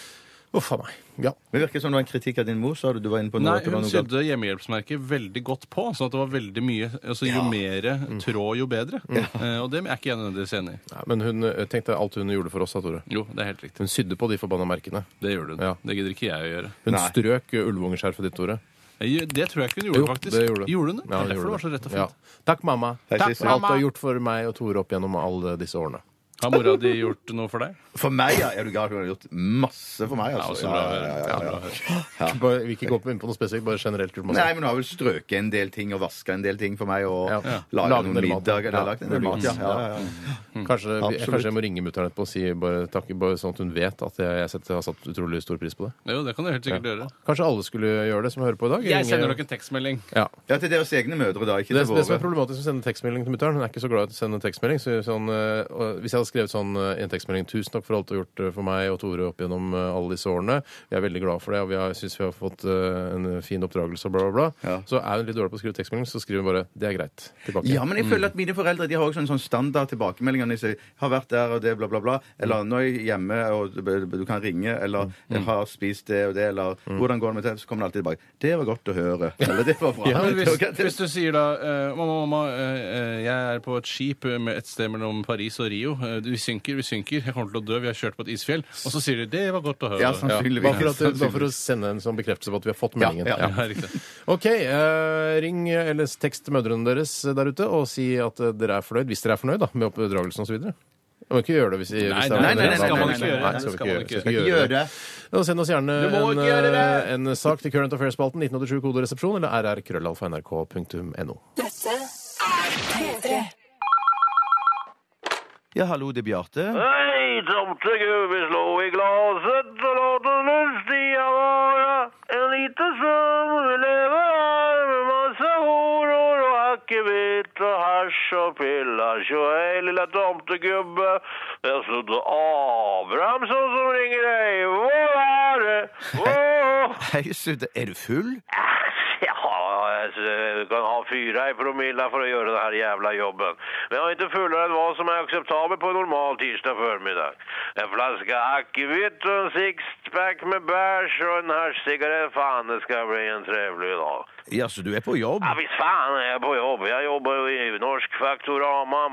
Uff a meg. Ja. Men det virker som det var en kritikk av din mor, sa du? Du var inne på noe Nei, at det var hun noe galt. sydde hjemmehjelpsmerket veldig godt på, sånn at det var veldig mye altså Jo mer tråd, jo bedre. Eh, og det er ikke jeg nødvendigvis enig i. Nei, men hun eh, tenkte alt hun gjorde for oss, da, Tore. Jo, det er helt riktig. Hun sydde på de forbanna merkene. Det gjorde hun. Ja. Det gidder ikke jeg å gjøre. Hun Nei. strøk uh, ulvungeskjerfet ditt, Tore. Jeg- Det tror jeg ikke hun gjorde, faktisk. det gjorde hun. Gjorde hun det? Ja, det er hun derfor det var gjorde så rett og Ja. fint. Takk, mamma. Hei, Takk Sissy. for alt du har gjort for meg og Tore opp gjennom alle disse årene. Har mora di gjort noe for deg? For meg, ja. Er du gal? Hun har gjort masse for meg, Ja, altså. også bra å høre. Ja, ja, ja, Ja, ja, bra å høre. Bare, vi ikke gå inn på noe spesifikt, bare generelt gjort masse. Nei, men hun har vel strøket en del ting og vaska en del ting for meg og Ja. laget Laget noen en del mat. middag. Eller Ja. lagt en del mat, ja. Ja, ja, ja. Kanskje, vi- Absolutt. kanskje jeg må ringe mutter'n etterpå og si bare takk, bare sånn at hun vet at jeg, jeg setter, har satt utrolig stor pris på det. Jo, det kan du helt sikkert gjøre. Kanskje alle skulle gjøre det som hører på i dag? Jeg Ringe- sender nok en tekstmelding. Ja. Ja, til deres egne mødre, da. Ikke Det, til det som er våre. problematisk med å sende tekstmelding til mutter'n, hun er ikke så glad i å sende tekstmelding. Så sånn, eh, og hvis jeg hadde skrevet sånn eh, i en tekstmelding 'Tusen takk for alt du har gjort eh, for meg og Tore opp gjennom eh, alle disse årene', jeg er veldig glad for det, og vi har- syns vi har fått eh, en fin oppdragelse og bla, bla, bla, Ja. så er hun litt dårlig på å skrive tekstmelding, så skriver hun bare 'det er greit'. Tilbake. Ja, men jeg føler at mine foreldre de har også en sånn standard tilbakemeldinger. De sier 'har vært der og det, bla, bla, bla'. Eller 'nå er jeg hjemme, og du du kan ringe'. Eller 'jeg har spist det og det'. Eller 'hvordan går det med det?' Så kommer det alltid tilbake 'det var godt å høre'. Eller 'det var bra'. Ja, Men Det hvis, var greit. hvis du sier da eh, 'Mamma, mamma, eh, jeg er på et skip med et sted mellom Paris og Rio'. Eh, 'Vi synker, vi synker. Jeg kommer til å dø. Vi har kjørt på et isfjell.' Og så sier de 'det var godt å høre'. Ja, Ja, sannsynligvis. bare, for at, bare for å sende en sånn bekreftelse på at vi har fått meldingen. Ja, ja. Ja, riktig. OK. Eh, ring eller tekst mødrene deres der ute og si at eh, dere er fornøyd, hvis dere er fornøyd da, med oppdragelsen osv. Man må ikke gjøre det hvis, hvis Nei, det er- nei, nei, det skal man Nei, ikke gjøre. Nei, Det skal skal vi man ikke ikke gjøre. Ikke gjøre det. Og send oss gjerne Du må en, ikke gjøre det! eh, en sak til Current Affairs-spalten nitten åttisju koderesepsjon eller r r krøllalfa n r k punktum no. Dette er P tre. Ja, hallo, det er Bjarte. Hei, tomtegubbe, slå i glaset og låt oss lystig som lever her med masse horor og akevitt og hasj og piller. Så hei, lilla tomtegubbe. Det er så Abrahamsson som ringer deg. Hvor er det? Hvor? Hei, Sudde. Er du full? Ja, alltså, du kan ha fyra i promilla för att göra den här jävla jobben. Men jag är inte fullare än vad som är acceptabelt på en normal tisdag förmiddag. En flaska akevitt och en sixpack med bärs och en här cigarett. Fan, det ska bli en trevlig dag. Ja, så du är på jobb? Ja, visst fan är jag på jobb. Jag jobbar i Norsk Faktorama,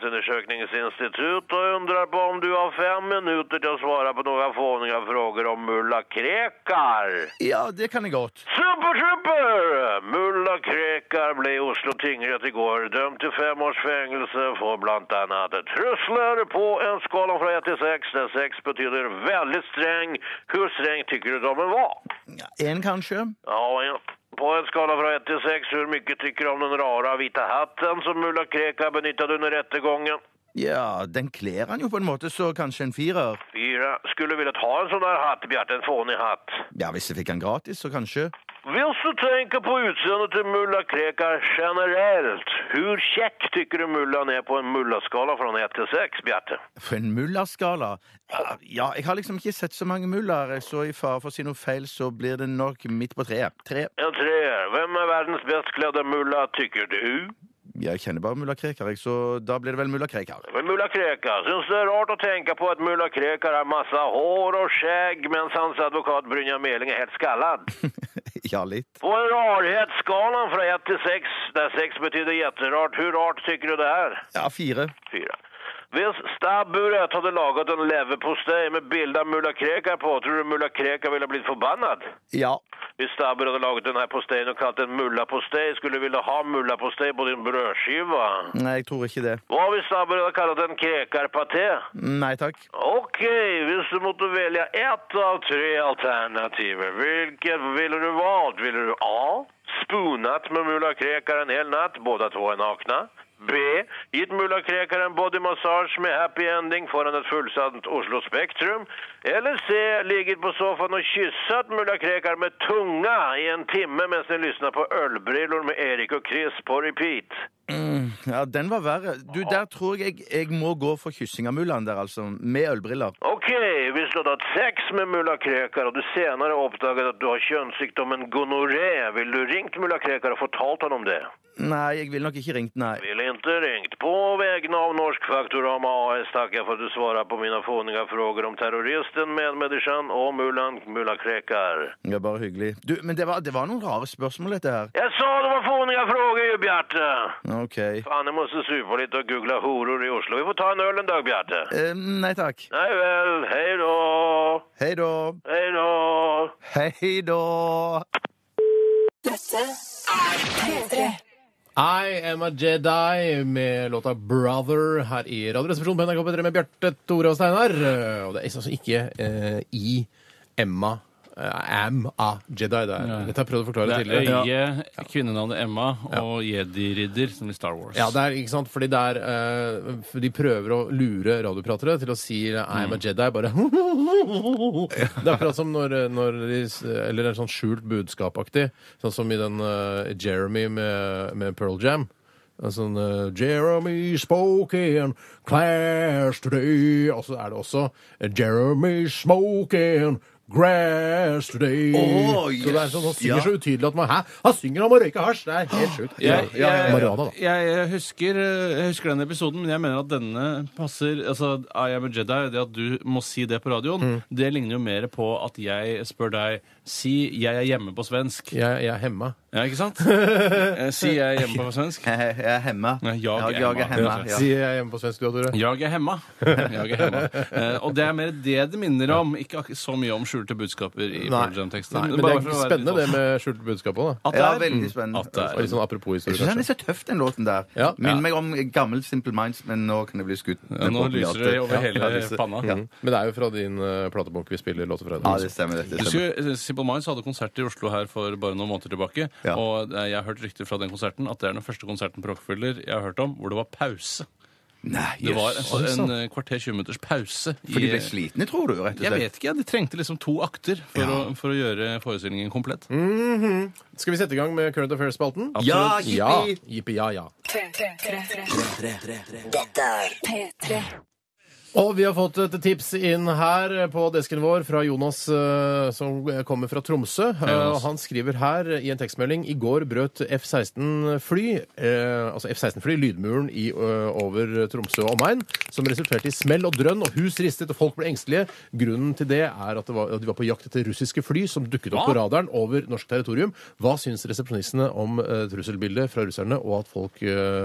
marknadsundersökningsinstitut, och undrar på om du har fem minuter till att svara på några fåniga frågor om Mulla Krekar. Ja, det kan jag gott. Super, super! Mulla Krekar blev Oslo tingrätt igår dömd till fem års fängelse för bland annat trusslor på en skala från ett till sex, där sex betyder väldigt sträng. Hur sträng tycker du de var? Ja, en kanske? Ja, en. På en skala från ett till sex, hur mycket tycker du om den rara vita hatten som Mulla Krekar benyttade under rättegången? Ja, den klär han ju på en måte, så kanske en firer. Fyra. Skulle vilja ha en sån där hatt, Bjarte, en fånig hatt. Ja, hvis jeg fikk han gratis, så kanskje. Hvis du tänker på utseendet till Mulla Krekar generellt, hur check tycker du Mullan är på en Mulla-skala från ett till sex, Bjarte? På en mullarskala? Ja, ja, jeg har liksom ikke sett så mange mullar, så i fare for å si noe feil, så blir det nok midt på tre. Tre. En treer. Vem är världens bäst klädda Mulla, tycker du? Jeg kjenner bare Mulla Krekar, jeg, så da blir det vel Mulla Krekar. Men Mulla Krekar, syns det är rart att tänka på att Mulla Krekar har massa hår och skägg, medan hans advokat Brynja Meling är helt skallad? Ja, litt. På en rarhetsskalan från ett till sex, där sex betyder jätterart, hur rart tycker du det är? Ja, fire. Fyra. Hvis stabburet hade lagat en leverpostej med bild av Mulla Krekar på, tror du Mulla Krekar ville ha blivit förbannad? Ja. Hvis stabburet hade lagat den här postejen och kallat den Mulla-postej, skulle du vilja ha Mulla-postej på din brödskiva? Nei, jeg tror ikke det. Vad hvis stabburet hade kallat den Krekar-paté? Nei, takk. Okej, hvis du måtte välja ett av tre alternativer, vilket ville du valt? Ville du A. Spoonat med Mulla Krekar en hel natt, båda två är nakna? B. Gitt Mulla Krekar en bodymassage med happy ending foran ett fullsatt Oslo Spektrum? Eller C. Ligget på soffan och kyssat Mulla Krekar med tunga i en timme mens ni lyssnar på Ølbrillor med Erik og Chris på repeat? Mm, ja, den var verre. Du, der tror jeg jeg må gå for kyssing av Mullan der, altså. Med ølbriller. Okej, hvis du hadde hatt sex med Mulla Krekar og du senere oppdaget at du har kjønnssykdommen gonorré, vil du ringt Mulla Krekar og fortalt han om det? Nei, jeg vil nok ikke ringt, nei. Vill inte ringt. På vägen av Norsk Faktorama A S tackar för att du svarar på mina fåniga frågor om terroristen, medmänniskan och Mullan Mulla Krekar. Det var bare hyggelig. Du, men det var, det var noen rare spørsmål, dette her. Jag sa det var fåniga frågor ju, Bjarte. Ok. Fan, jag måste supa lite och googla horor i Oslo. Vi får ta en öl en dag, Bjarte. Eh, nei takk. Nej väl, hej då. Hei da. Hej då. Hei da. Dette er P tre. I am a Jedi med låta Brother her i Radioresepsjonen på N R K P tre med Bjarte, Tore og Steinar. Og det er altså ikke eh, i Emma am a Jedi. Det er. Dette har jeg prøvd å forklare Det er tidligere. øye, kvinnenavnet Emma og Jedi-ridder, som i Star Wars. Ja, det er, ikke sant? Fordi det er, eh, de prøver å lure radiopratere til å si I am a Jedi, bare Det er akkurat som når, når de, eller en sånn skjult budskapaktig, sånn som i den uh, Jeremy med, med Pearl Jam. Sånn uh, Jeremy spoke in class today. Og så er det også Jeremy smoking grass today. Oh, yes. Så det er sånn, han synger Ja. så utydelig at man Hæ? Han synger om å røyke hasj! Det er helt sjukt. Jeg, jeg, Mariana, da. jeg, jeg, husker, jeg husker den episoden, men jeg mener at denne passer altså, I am a Jedi, det at du må si det på radioen, det ligner jo mer på at jeg spør deg si jeg er hjemme på svensk. Jeg, jeg er hemma. Ja, ikke sant? Eh, Si jeg er hjemme på svensk. Jeg jeg er hemma. Nei, jeg er jeg er hemma. hemma. Ja. Si jeg er hjemme på svensk, du, Tore. Jeg er hemma. Jeg er hemma. Eh, og det er mer det det minner om, ikke ak- så mye om skjulte budskaper i Nei. Pearl Jam-teksten. Nei, men det er spennende det med skjulte budskap òg, da. At det Ja, er, veldig spennende. at det Og litt er sånn apropos Jeg historie, synes den er kanskje. så tøff, den låten der. Ja. Minner meg om gammel Simple Minds, men nå kan det bli skutt. Ja, nå lyser det over hele Ja, lyser. panna. Ja. Mhm. Men det er jo fra din uh, platebunk vi spiller låter fra. Ja, det stemmer. Det, det Jeg stemmer. husker, Simple Minds hadde konsert i Oslo her for bare noen måneder tilbake. Ja. Og eh, jeg har hørt rykter fra den konserten at det er den første konserten på Rockefeller jeg har hørt om, hvor det var pause. Nei, Det var jøss. altså, en kvarter tjue minutters pause. For de ble i- slitne, tror du? rett og Jeg slett? vet ikke, De trengte liksom to akter for, å, for å gjøre forestillingen komplett. Skal vi sette i gang med Current Affairs-spalten? Ja, Ja. jippi! Jippi, ja, ja. Dette er P tre. Og vi har fått et tips inn her på desken vår fra Jonas, eh, som kommer fra Tromsø. Eh, Jonas. og han skriver her i en tekstmelding: I går brøt F seksten-fly, eh, altså F seksten-fly, lydmuren i, ø, over Tromsø og omegn, som resulterte i smell og drønn, og hus ristet, og folk ble engstelige. Grunnen til det er at, det var, at de var på jakt etter russiske fly som dukket opp Hva? på radaren over norsk territorium. Hva syns resepsjonistene om eh, trusselbildet fra russerne, og at folk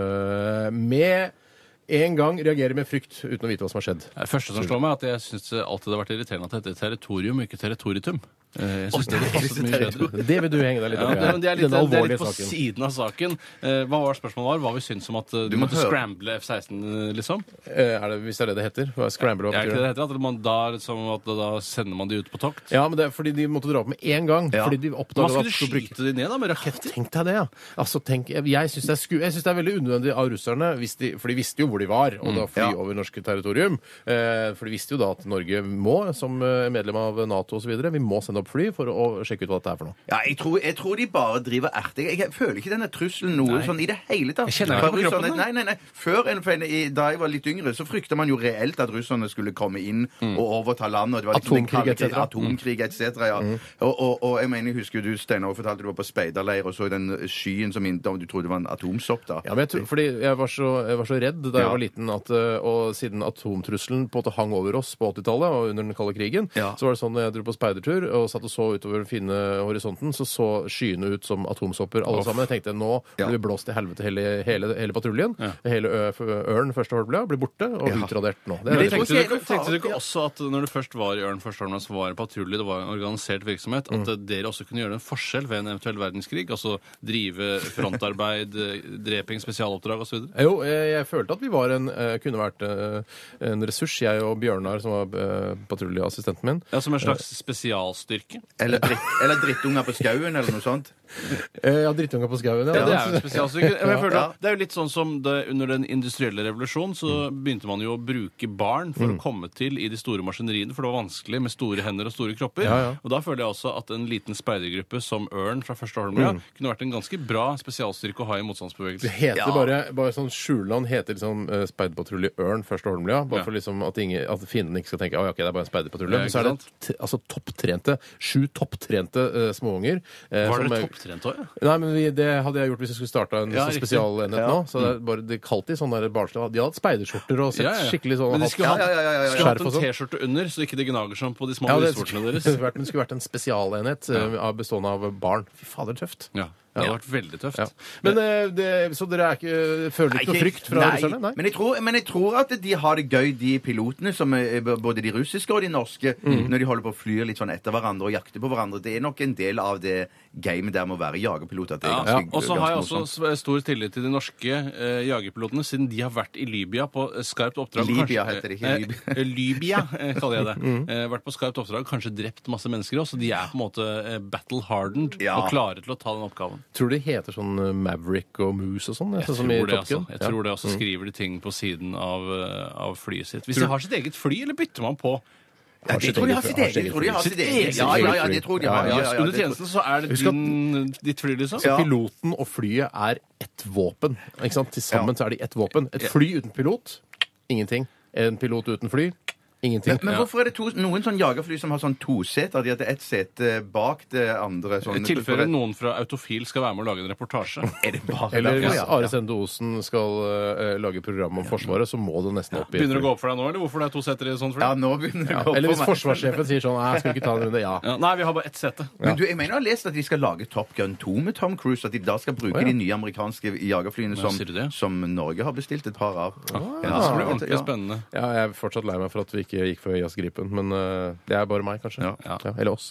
eh, med en gang reagerer med frykt uten å vite hva som har skjedd? Det første som slår meg, er at jeg syns alltid det har vært irriterende at det heter territorium, ikke territoritum. Eh, Jeg synes det hadde passet mye bedre. Det vil du henge deg litt Ja, opp i det, her. men det er litt, Denne det er alvorlige litt på saken. siden av saken. Eh, Hva var spørsmålet var? Hva vi syns om at eh, du, må måtte høre. scramble F seksten, liksom? Eh, Er det, hvis det er det det heter? Hva er scramble? Hva Er det betyr ikke det det? det heter? At, man da, liksom, at da sender man de ut på tokt? Ja, men det er fordi de måtte dra opp med en gang. Ja. Fordi de Man oppdaget skulle at så brukte- skyte de ned da med raketter. Tenk deg det, ja. Altså, tenk, jeg jeg syns det, er sku- jeg synes det er veldig unødvendig av russerne, hvis de, for de visste jo hvor de var, og da fly Ja. over norsk territorium. Eh, for de visste jo da at Norge må, som eh, medlem av Nato osv., vi må sende opp fly for å sjekke ut hva dette er for noe. Ja, jeg tror, jeg tror de bare driver erter. Jeg, jeg føler ikke denne trusselen noe Nei. sånn i det hele tatt. Jeg kjenner Fra det på kroppen, russerne- Nei, nei, nei. Før, en- for en- i- da jeg var litt yngre, så frykta man jo reelt at russerne skulle komme inn og overta landet. Og det var liksom den Atomkrig, kalde et cetera. krig- Atomkrig, et cetera. Ja. Og, og, og jeg mener, jeg husker du, Steinar, fortalte du var på speiderleir og så den skyen som inn, du trodde det var en atomsopp da. Ja, men jeg tror, fordi jeg var, så, jeg var så redd da jeg Ja. var liten, at, eh, og siden atomtrusselen på en måte hang over oss på åttitallet og under den kalde krigen, Ja. så var det sånn når jeg dro på speidertur og satt og så utover den fine horisonten, så så skyene ut som atomsopper alle sammen. Jeg tenkte nå Ja. blir vi blåst til helvete hele, hele, hele patruljen. Hele ø, f- Ørn, første Holmlia, blir borte og Ja. utradert nå. Det Men er det veldig tror Tenkte ikke du, jeg er noe tenkte du ikke farlig. også at når du først var i Ørn første Holmland, så var det patrulje, det var en organisert virksomhet, at eh, dere også kunne gjøre en forskjell ved en eventuell verdenskrig? Altså drive frontarbeid, eh, dreping, spesialoppdrag osv.? Jo, jeg, jeg følte at vi var en, eh, kunne vært eh, en ressurs, jeg og Bjørnar, som var eh, patruljeassistenten min. Ja, som en slags spesialstyrke? Eller, dritt, eller drittunger på skauen, eller noe sånt. Eh, Ja, drittunger på skauen, Ja, det er jo en spesialstyrke. Jeg føler Ja. at Det er jo litt sånn som det, under den industrielle revolusjonen så begynte man jo å bruke barn for å komme til i de store maskineriene, for det var vanskelig med store hender og store kropper. Ja, ja. Og da føler jeg også at en liten speidergruppe som Ørn fra første Holmlia kunne vært en ganske bra spesialstyrke å ha i Det motstandsbevegelsen. heter Ja. bare, bare sånn skjulnavn heter liksom uh, Speiderpatrulje Ørn, første Holmlia. Bare Ja. for liksom at, ingen, at fienden ikke skal tenke at okay, det er bare en speiderpatrulje. Ja, Men så er ikke det t altså topptrente, sju topptrente uh, småunger. eh, Var som dere er- topptrent òg, ja? Nei, men vi, det hadde jeg gjort hvis jeg skulle starta en Ja, sånn riktig. spesialenhet Ja. nå. Så det er bare det er kaldt i sånne der barnslige. De hadde hatt speiderskjorter og sett Ja, ja. skikkelig sånn Men de hatt- skulle Ja, ja, ja, ja, ja, ja. Skulle hatt Skjerf en og sånn. T-skjorte under, så ikke det gnager sånn på de små Ja, det brystvortene skulle deres. vært, det skulle vært en spesialenhet eh, av bestående av barn. Fy fader, tøft. Ja, det hadde vært veldig tøft. Ja. Men eh, det, Så dere er ikke, føler ikke noe frykt fra nei, russerne? Nei. Men jeg, tror, men jeg tror at de har det gøy, de pilotene, som er, både de russiske og de norske, Mm. når de holder på å fly litt sånn etter hverandre og jakter på hverandre. Det er nok en del av det gamet der med å være jagerpilot. At det er Ja, ganske, og så har jeg ganske også morsomt. s- stor tillit til de norske eh, jagerpilotene, siden de har vært i Libya på eh, skarpt oppdrag. Libya Kanskje- heter det, ikke eh, Libya. eh, Libya, eh, kaller jeg det. Mm. Eh, vært på skarpt oppdrag, kanskje drept masse mennesker også. De er på en måte eh, battle hardened Ja. og klare til å ta den oppgaven. Tror du de heter sånn eh, Maverick og Moose og sånn? Jeg sånn som i tror det, Top altså. Gun? Jeg Ja. tror det også skriver de ting på siden av, eh, av flyet sitt. Hvis de har sitt eget fly, eller bytter man på? Ja, jeg tror de har sitt eget. Jeg tror de har sitt eget. Ja, ja, ja, det tror de har. Ja, ja, ja, Under det tror- tjenesten så er det Husk at- din, ditt fly, liksom? Så piloten og flyet er ett våpen. Ikke sant? Til sammen så er de ett våpen. Et fly uten pilot ingenting. En pilot uten fly ingenting. Men hvorfor er det to, noen sånn jagerfly som har sånn toseter? De har ett sete bak det andre. Sånn, I tilfelle noen fra Autofil skal være med og lage en reportasje. Er det bare Eller derfor, hvis ja? Are Sende Osen skal eh, lage program om Forsvaret, så må det nesten opp i et Begynner det å fly. gå opp for deg nå, eller hvorfor det er to seter i et sånt fly? Ja, nå begynner det å gå Eller opp hvis for meg. forsvarssjefen sier sånn Nei, skal vi ikke ta en runde? Ja. Ja, nei, vi har bare ett sete. Men du, jeg mener jeg har lest at de skal lage Top Gun to med Tom Cruise. At de da skal bruke Å, ja. de nye amerikanske jagerflyene som, sier du det? som Norge har bestilt et par av. Ja, det skal bli ordentlig ja. spennende. Ja, jeg er fortsatt lei meg for at vi ikke gikk for Jazz Gripen, men eh, det er bare meg, kanskje. Ja. Eller oss.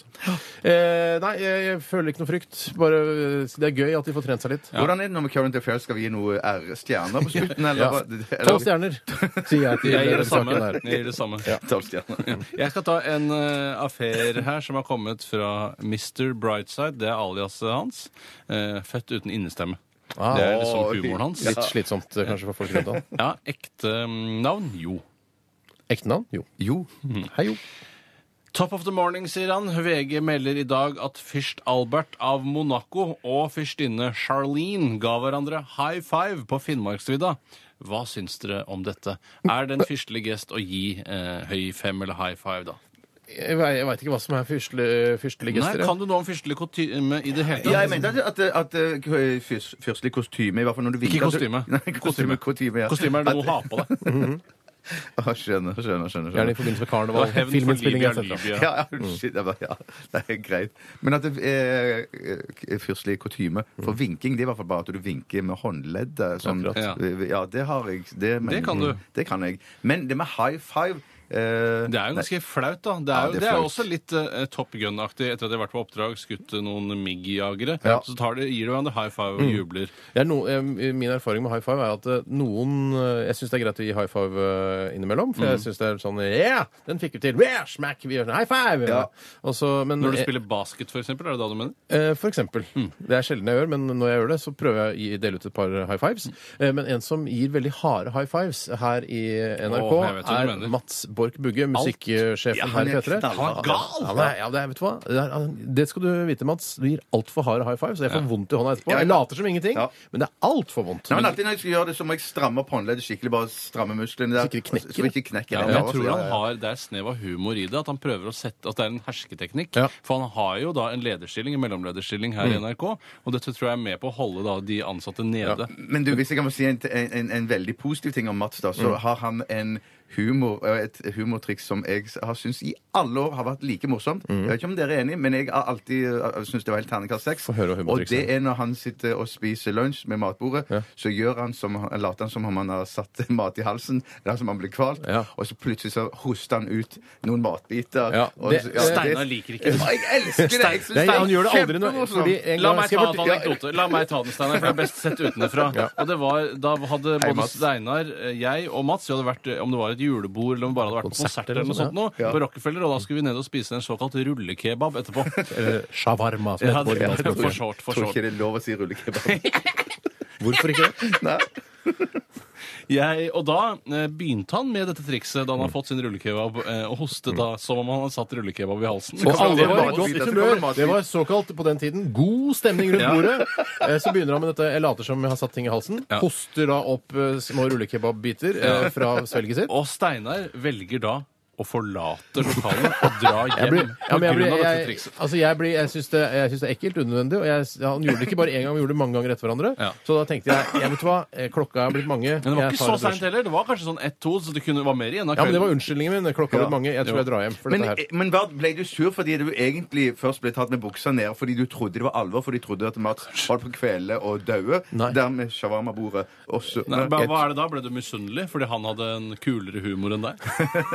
Eh, nei, jeg, jeg føler ikke noe frykt. Bare, eh, det er gøy at de får trent seg litt. Hvordan er det nå med Current Affairs? Skal vi gi noe R-stjerner på slutten? Eller, Ja. hva? Tolv stjerner, sier jeg til Jeg gir den det samme. saken her. Jeg gir det samme. Tolv stjerner. Jeg skal ta en uh, affære her som har kommet fra mister Brightside. Det er aliaset hans. Eh, født uten innestemme. Ah, Det er liksom humoren hans. Litt slitsomt eh, kanskje for folk rundt han. Ja, ekte mm, navn? Jo. Ekte navn? Jo. Jo. Hei, jo. Top of the morning, sier han. V G melder i dag at fyrst Albert av Monaco og fyrstinne Charlene ga hverandre high five på Finnmarksvidda. Hva syns dere om dette? Er det en fyrstelig gest å gi eh, høy fem eller high five, da? Jeg, ve- jeg veit ikke hva som er fyrstelig, fyrstelige Nei, gester. Kan du noe om fyrstelig kutyme i det hele tatt? Ja, jeg mente at, at, at uh, fyrs, fyrstelig kostyme, i hvert fall når du vinker. Ikke kostyme. Nei, kostyme, kostyme, ja. Kostyme er det noe å ha på deg. Ah, skjønner, skjønner, skjønner. Gjerne i skjønner. forbindelse med Det var karneval, hevn for filminnspilling Libya, et cetera. Libya. Ja, ja, unnskyld, det, var, ja, det er greit. Men at det er eh, fyrstelig kutyme for vinking, det er i hvert fall bare at du vinker med håndleddet. Sånn, Akkurat. ja, det har jeg. Det, men, Det kan du. Det kan jeg. Men det med high five eh, Det er jo ganske flaut, da. Det Ja, er jo, det er det er jo flaut. også litt uh, Top Gun-aktig. Etter at de har vært på oppdrag, skutt uh, noen MIG-jagere, Ja. så tar det, gir du hverandre high five og jubler. Det er no, eh, min erfaring med high five er at eh, noen eh, Jeg syns det er greit å gi high five eh, innimellom. For jeg syns det er sånn Ja, den fikk vi til! Yeah, smack! Vi gjør sånn high five! Ja. Og så- men, Når du eh, spiller basket, for eksempel, er det da du mener? Eh, For eksempel. Det er sjelden jeg gjør, men når jeg gjør det, så prøver jeg å gi- dele ut et par high fives. Eh, Men en som gir veldig harde high fives her i N R K, Åh, jeg vet hva du er mener. Mats Borch Bugge, musikksjefen Ja, her han i er P tre. knallhard. Han er gal! Ja, det er, ja, det er, vet du hva? Det, er, det skal du vite, Mats. Du gir altfor harde high fives. Jeg får vondt i hånda etterpå. Ja, Jeg later som ingenting, Ja. men det er altfor vondt. Nei, men alltid når jeg skal gjøre det, så må jeg stramme opp håndleddet skikkelig. Bare stramme musklene der. Så ikke det knekker. Så ikke knekker. Ja, det. men jeg Ja, tror ja, han ja. har, Det er snev av humor i det. At han prøver å sette, at det er en hersketeknikk. Ja. For han har jo da en lederstilling, en mellomlederstilling her i N R K. Og dette tror jeg er med på å holde da de ansatte nede. Men du, hvis jeg kan få si en, en, en veldig positiv ting om Mats, da, så har han en humor, et humortriks som jeg har syntes i alle år har vært like morsomt. Jeg vet ikke om dere er enige, men jeg har alltid syntes det var helt terningkast seks. Få høre Og humortrikset. det er når han sitter og spiser lunsj med matbordet, Ja. så gjør han som, later han som om han har satt mat i halsen, det er som han blir kvalt, Ja. og så plutselig så hoster han ut noen matbiter. Ja, og, det- ja, Steinar liker ikke det. Ja, jeg elsker det! Jeg synes Nei, det er han gjør det aldri når, kjempemorsomt. fordi en La gang meg skal ta jeg en fort- anekdote. La meg ta den, Steinar, for det er best sett utenfra. Og det var, Da hadde Hei, både Mats. Steinar, jeg og Mats vi hadde vært, om det var et julebord eller om vi bare hadde vært på Konsert konsert eller noe eller sånt nå, Ja. på Rockefeller, og da skulle vi ned og spise en såkalt rullekebab etterpå. Eller shawarma, som Ja, heter på det- originalspråket. for short, for Jeg tror short. ikke det er lov å si rullekebab. Hvorfor ikke det? Nei. Jeg, og da eh, begynte han med dette trikset da han har fått sin rullekebab, eh, og hostet da som om han hadde satt rullekebab i halsen. Og alle det var var i godt matbiter, så humør. kommer det Det var såkalt på den tiden god stemning rundt Ja. bordet. Eh, Så begynner han med dette. Jeg later som jeg har satt ting i halsen. Ja. Hoster da opp eh, små rullekebab-biter eh, fra svelget sitt. Og Steinar velger da å forlate lokalet og dra Jeg hjem blir, ja, på men jeg, grunn blir, av dette jeg, trikset. altså jeg, blir, jeg syns det, jeg synes det er ekkelt unødvendig. Og jeg, ja, han gjorde det ikke bare én gang, han gjorde det mange ganger etter hverandre. Ja. Så da tenkte jeg jeg vet du hva, eh, klokka er blitt mange. Men det var jeg ikke tar så et seint drosje. heller. Det var kanskje sånn ett-to, så det kunne, var mer igjen av Ja, men det var kvelden. unnskyldningen min. Klokka er blitt mange. Jeg tror Jo. jeg drar hjem for Men, dette her. men hva, ble du sur fordi du egentlig først ble tatt med buksa ned fordi du trodde det var alvor, fordi du trodde at Mats holdt på å kvele og daue? Nei. Dermed shawarma-bordet også. Nei, hva hva er det da? Ble du misunnelig fordi han hadde en kulere humor enn deg?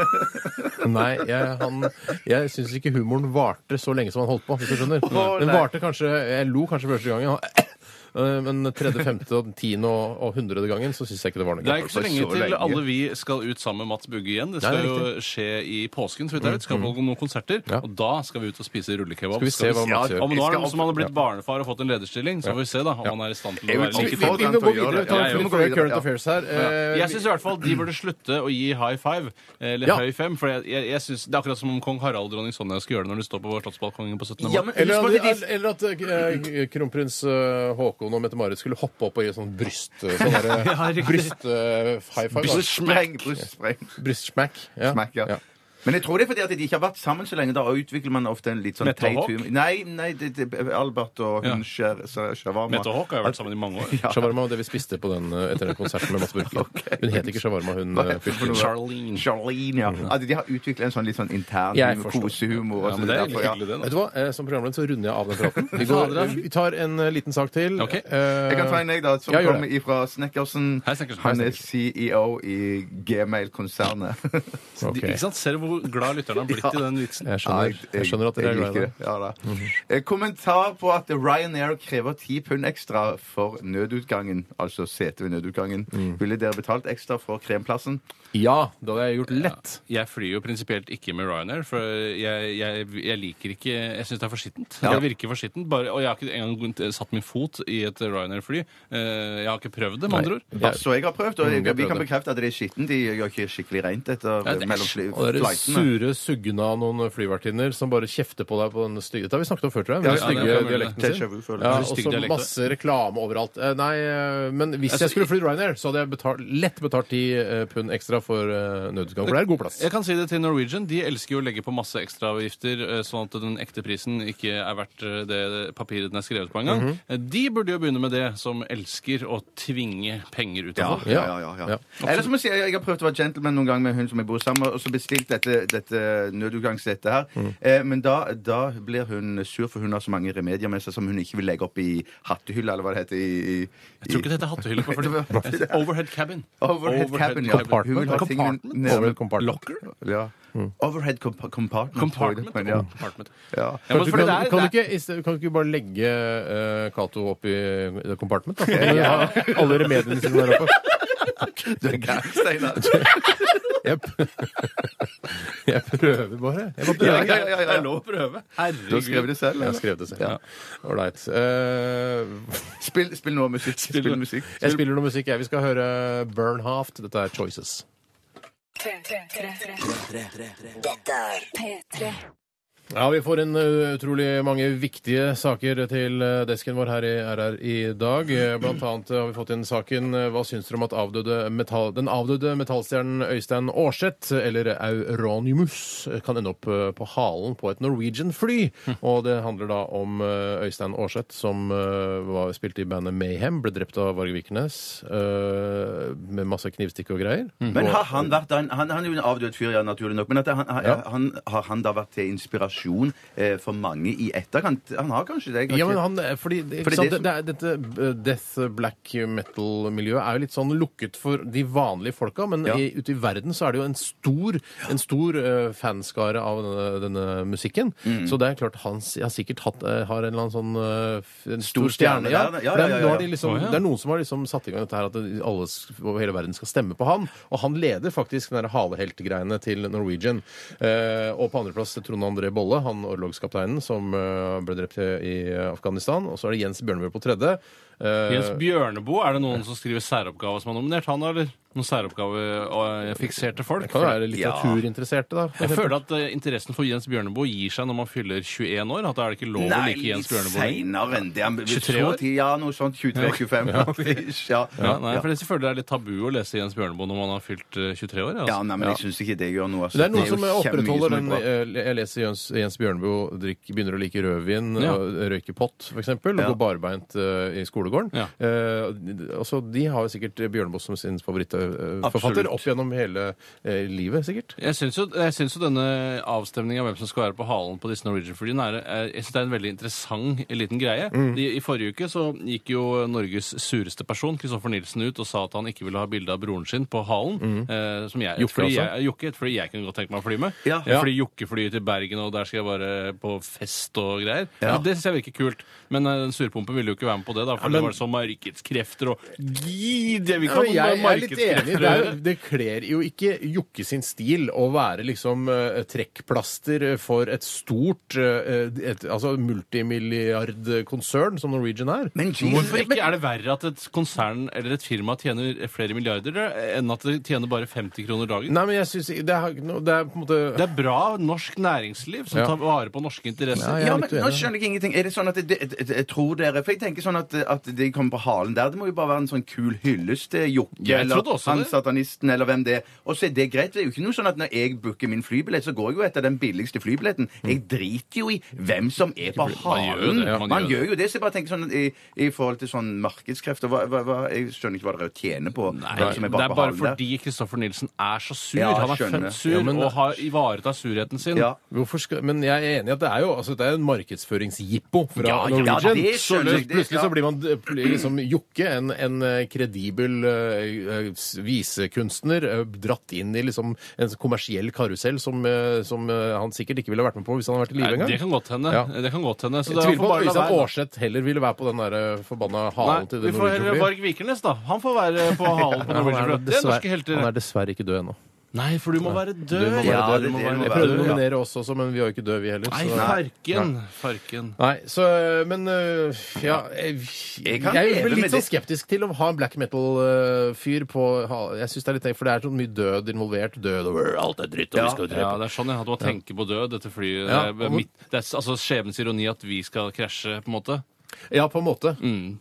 Nei, jeg, han, jeg syns ikke humoren varte så lenge som han holdt på, hvis du skjønner. Den nei. varte kanskje Jeg lo kanskje første gangen. øh, Men tredje, femte, og tiende og, og hundrede gangen så syns jeg ikke det var noe Det er galt. ikke så lenge til alle vi skal ut sammen med Mats Bugge igjen. Det Nei, skal det er jo skje i påsken, så vidt jeg vet. Skal på noen konserter. Ja. Og da skal vi ut og spise rullekebab. Skal vi se hva Mats Ja, gjør. Om nå er det skal noen som han har blitt barnefar og fått en lederstilling, så får vi se da om han er i stand til Jeg å vil være si- like Vi, vi- vi, vi må gå videre. Ta Ja, litt vi må gå for videre, current ja. affairs her. Eh, Jeg syns i hvert fall de burde slutte å gi high five, eller Ja. høy fem. For jeg, jeg, jeg synes, det er akkurat som om kong Harald og dronning Sonja skal gjøre det når de står på slottsbalkongen på syttende mai. Ja, men Eller, husk på at de- eller at eh, kronprins eh, Håkon og Mette-Marit skulle hoppe opp og gi sånn bryst sånn der, Ja, riktig. bryst eh, high five. da. Brystspreng. Brystspreng. Brystsmack. Ja. Smack, ja. Ja. Men jeg tror det er fordi at de ikke har vært sammen så lenge. Da utvikler man ofte en litt sånn Mette og teit Håk? humor. Nei, nei det, det, Albert og Ja. hun Sher- Sher- Shawarma. Mette og Håk har jo vært sammen i mange år. Shawarma var det vi spiste på den eh, etter den konserten med Mats Burke. Hun het ikke shawarma, hun Hva eh, heter det for fyrsten. noe? Charlene. Charlene, ja. At de har utviklet en sånn litt sånn intern Jeg humor, forstår. kosehumor. og Ja, så men det er derfor, ja. hyggelig, det. Vet da. du hva? Eh, Som programleder så runder jeg av den praten. Vi, går, Fader, vi tar en eh, liten sak til. Ok. Eh, Jeg kan ta en, jeg, da, som Ja, gjør kommer ifra Snekkersen. Hei, Snekkersen. Han Hei, er C E O i Gmail-konsernet. Ok. De, ikke sant? Ser du hvor hvor glad lytterne har blitt i den vitsen. Jeg skjønner, jeg skjønner at dere er glad i det. Ja, da. Eh, Kommentar på at Ryanair krever ti pund ekstra for nødutgangen, altså sete ved nødutgangen. Ville dere betalt ekstra for kremplassen? Ja, det hadde jeg gjort lett. Jeg flyr jo prinsipielt ikke med Ryanair, for jeg, jeg, jeg liker ikke Jeg syns det er for skittent. Det virker for skittent, bare- og jeg har ikke engang satt min fot i et Ryanair-fly. Eh, Jeg har ikke prøvd det, med andre ord. Ja, så jeg har prøvd, og jeg, Mm, jeg vi kan prøvde. bekrefte at det er skittent. De gjør ikke skikkelig rent etter Ja, det er mellom æsj. Og det er flightene. sure suggene av noen flyvertinner som bare kjefter på deg på den stygge Dette har vi snakket om før, tror jeg. Ja, Den ja, stygge det er mulig. dialekten Déjà sin. vu, føler jeg. Ja, Veldig og stygg så dialekt, masse reklame overalt. Eh, Nei, eh, men hvis Altså, jeg skulle fly Ryanair, så hadde jeg betalt, lett betalt ti eh, pund ekstra for eh, nødutgang. For det er god plass. Jeg kan si det til Norwegian. De elsker jo å legge på masse ekstraavgifter, eh, sånn at den ekte prisen ikke er verdt eh, det papiret den er skrevet på engang. Eh, De burde jo begynne med det, som elsker å tvinge penger ut Ja, av folk. ja, ja, ja, ja. Ja. Eller som jeg sier, jeg har prøvd å være gentleman noen gang med hun som jeg bor sammen med, og så bestilt dette, dette nødutgangssettet her. Eh, men da, da blir hun sur, for hun har så mange remedier med seg som hun ikke vil legge opp i hattehylla, eller hva det heter. I, i, Jeg tror ikke det heter hattehylle. på- for- Overhead cabin. Overhead cabin, ja. Compartment. Hun vil ha ting Compartment? nede- Overhead compartment. Locker? Ja. Overhead comp compartment. Compartment. Men, ja. Compartment. Ja. Ja, Kan men du, for det kan, der- kan, du det er- ikke, i sted- kan du ikke bare legge uh, Cato opp i the compartment? Da? Kan du ha alle remediene sine der oppe? Du er gæren, Steinar. Jeg, p- jeg prøver bare. Jeg må Ja, prøve. ja, ja, ja, Det ja. er lov å prøve. Du har skrevet det selv? Jeg har eller? skrevet det selv. Ja. Ålreit. Eh, Spill, spill noe musikk. Spill musikk. jeg spiller noe musikk. Jeg. Vi skal høre Bernhaft. Dette er Choices. Dette er P tre. Ja, vi får inn uh, utrolig mange viktige saker til uh, desken vår her i R R i dag. Eh, Blant annet uh, har vi fått inn saken uh, Hva syns dere om at avdøde metall, den avdøde metallstjernen Øystein Aarseth, eller Euronimus, uh, kan ende opp uh, på halen på et Norwegian-fly? Og det handler da om uh, Øystein Aarseth, som uh, var, spilte i bandet Mayhem, ble drept av Varg Vikernes uh, med masse knivstikk og greier. Men har han vært han, han, han er jo en avdød fyr, ja, naturlig nok. Men at han, han, Ja. han, har han da vært til inspirasjon eh, for mange i etterkant? Han har kanskje det? Kanskje? Ja, men han, fordi, ikke Fordi sant, det det, det er, dette uh, death black metal-miljøet er jo litt sånn lukket for de vanlige folka, men Ja. i, ute i verden så er det jo en stor, en stor uh, fanskare av denne, denne musikken. Mm. Så det er klart han s- har sikkert hatt, uh, har en eller annen sånn uh, f- en Stor stor stjerne. stjerne Ja. der, ja, For det, ja, er- ja, nå ja. har de liksom, Å, ja. det er noen som har liksom satt i gang dette her, at det- alle s- over hele verden skal stemme på han. Og han leder faktisk den der haleheltegreiene til Norwegian. Uh, og på andreplass Trond André Bolle, han orlogskapteinen som uh, ble drept i Afghanistan. Og så er det Jens Bjørnebø på tredje. Uh, Jens Bjørneboe, er det noen som skriver særoppgave som har nominert han, eller? Noen særoppgavefikserte folk? det kan være litteraturinteresserte, da. Jeg føler at eh, interessen for Jens Bjørneboe gir seg når man fyller tjueen år. At da er det ikke lov å Nei, like Jens litt Bjørneboe. seinere enn det. Han- tjuetre så år? tid, Ja, noe sånt. tjuetre tjuefem. Ja. Ja. Ja, nei, for jeg føler det er litt tabu å lese Jens Bjørneboe når man har fylt eh, tjuetre år. Ja, Altså. nei, men jeg syns ikke det gjør noe. altså. Det er noen jo som kjempemye opprettholder som er den bra. eh, Jeg leser Jens, Jens Bjørneboe drikk, begynner å like rødvin, Ja. og røyke pott, for eksempel, og Ja. gå barbeint eh, i skolegården. Ja. Eh, altså, de har jo sikkert Bjørneboe som sin favorittforfatter Absolutt. opp gjennom hele eh, livet, sikkert. Jeg syns jo, jeg syns jo denne avstemningen av hvem som skal være på halen på disse Norwegian-flyene, er, er, jeg synes det er en veldig interessant liten greie. Mm. I, I forrige uke så gikk jo Norges sureste person, Kristoffer Nilsen, ut og sa at han ikke ville ha bilde av broren sin på halen. eh, som jeg, Mm. Jokke, fordi altså? jeg, Jokke, et fly jeg kunne godt tenke meg å fly med. Ja. Eh, Fordi Jokke flyr til Bergen, og der skal jeg bare på fest og greier. Ja. Det syns jeg virker kult. Men eh, den surpumpen ville jo ikke være med på det, da, for Ja, men- det var så markedskrefter og Gid, jeg vil Ja, ikke men ha jeg, noe jeg er litt enig. markedskrefter. Det, er, jo- det kler jo ikke Jokke sin stil å være liksom eh, trekkplaster for et stort eh, et, altså multimilliardkonsern som Norwegian er. Men Hvorfor Jesus, ikke? Er det verre at et konsern eller et firma tjener flere milliarder eh, enn at det tjener bare femti kroner dagen? Nei, men jeg synes ikke- det, er, det er på en måte Det er bra norsk næringsliv som Ja. tar vare på norske interesser. Ja, jeg er Ja, litt men nå uenig. skjønner jeg ingenting. Er det sånn at det, det, det, jeg tror dere For jeg tenker sånn at, at de kommer på halen der. Det må jo bare være en sånn kul hyllest til Jokke Jeg eller trodde også han det. satanisten eller hvem det er. Og så er det greit. Det er jo ikke noe sånn at når jeg booker min flybillett, så går jeg jo etter den billigste flybilletten. Jeg driter jo i hvem som er på Man gjør jo halen. det, man Man gjør gjør jo det. Så jeg bare tenker sånn i, i forhold til sånn markedskrefter hva, hva, hva, Jeg skjønner ikke hva dere tjener på. Nei, hvem som det bak er på bare halen der. fordi Kristoffer Nilsen er så sur. Ja, Han er skjønner. født sur Ja, men- og har ivaretatt surheten sin. Ja. Hvorfor skal, men jeg er enig i at det er jo altså, det er en markedsføringsjippo fra Ja, ja, Norwegian. det så skjønner jeg, det- plutselig ja. så blir man liksom Jokke, en, en kredibel uh, visekunstner, uh, dratt inn i liksom en kommersiell karusell som, uh, som uh, han sikkert ikke ville vært med på hvis han hadde vært i live engang. Det kan godt hende. Ja. Det kan godt hende. Så Jeg det tviler får på bare at la Øystein være. Aarseth heller ville være på den der uh, forbanna halen Nei, til vi det får heller Norwegian-flyet. Varg Vikernes, da. Han får være på halen på Han Norwegian. er Fly. Det er norske helter. Han er dessverre ikke død ennå. Nei, for du må være død. Du må være Ja, død. det- Du må det være- må Jeg være prøvde å død, ja. nominere oss også, men vi var jo ikke døde, vi heller. Nei, så- farken. Farken. Nei, så Men øh, ja Jeg, Jeg kan jeg leve er vel med litt sånn det. skeptisk til å ha en black metal-fyr på ha- Jeg syns det er litt For det er så mye død involvert. Død og alt er dritt, og Ja. vi skal Ja, drepe. det er sånn, ja. At man tenker på død, dette flyet. Ja, Det er, og- mitt, det er altså skjebnens ironi at vi skal krasje, på en måte. Ja, på en måte. Mm.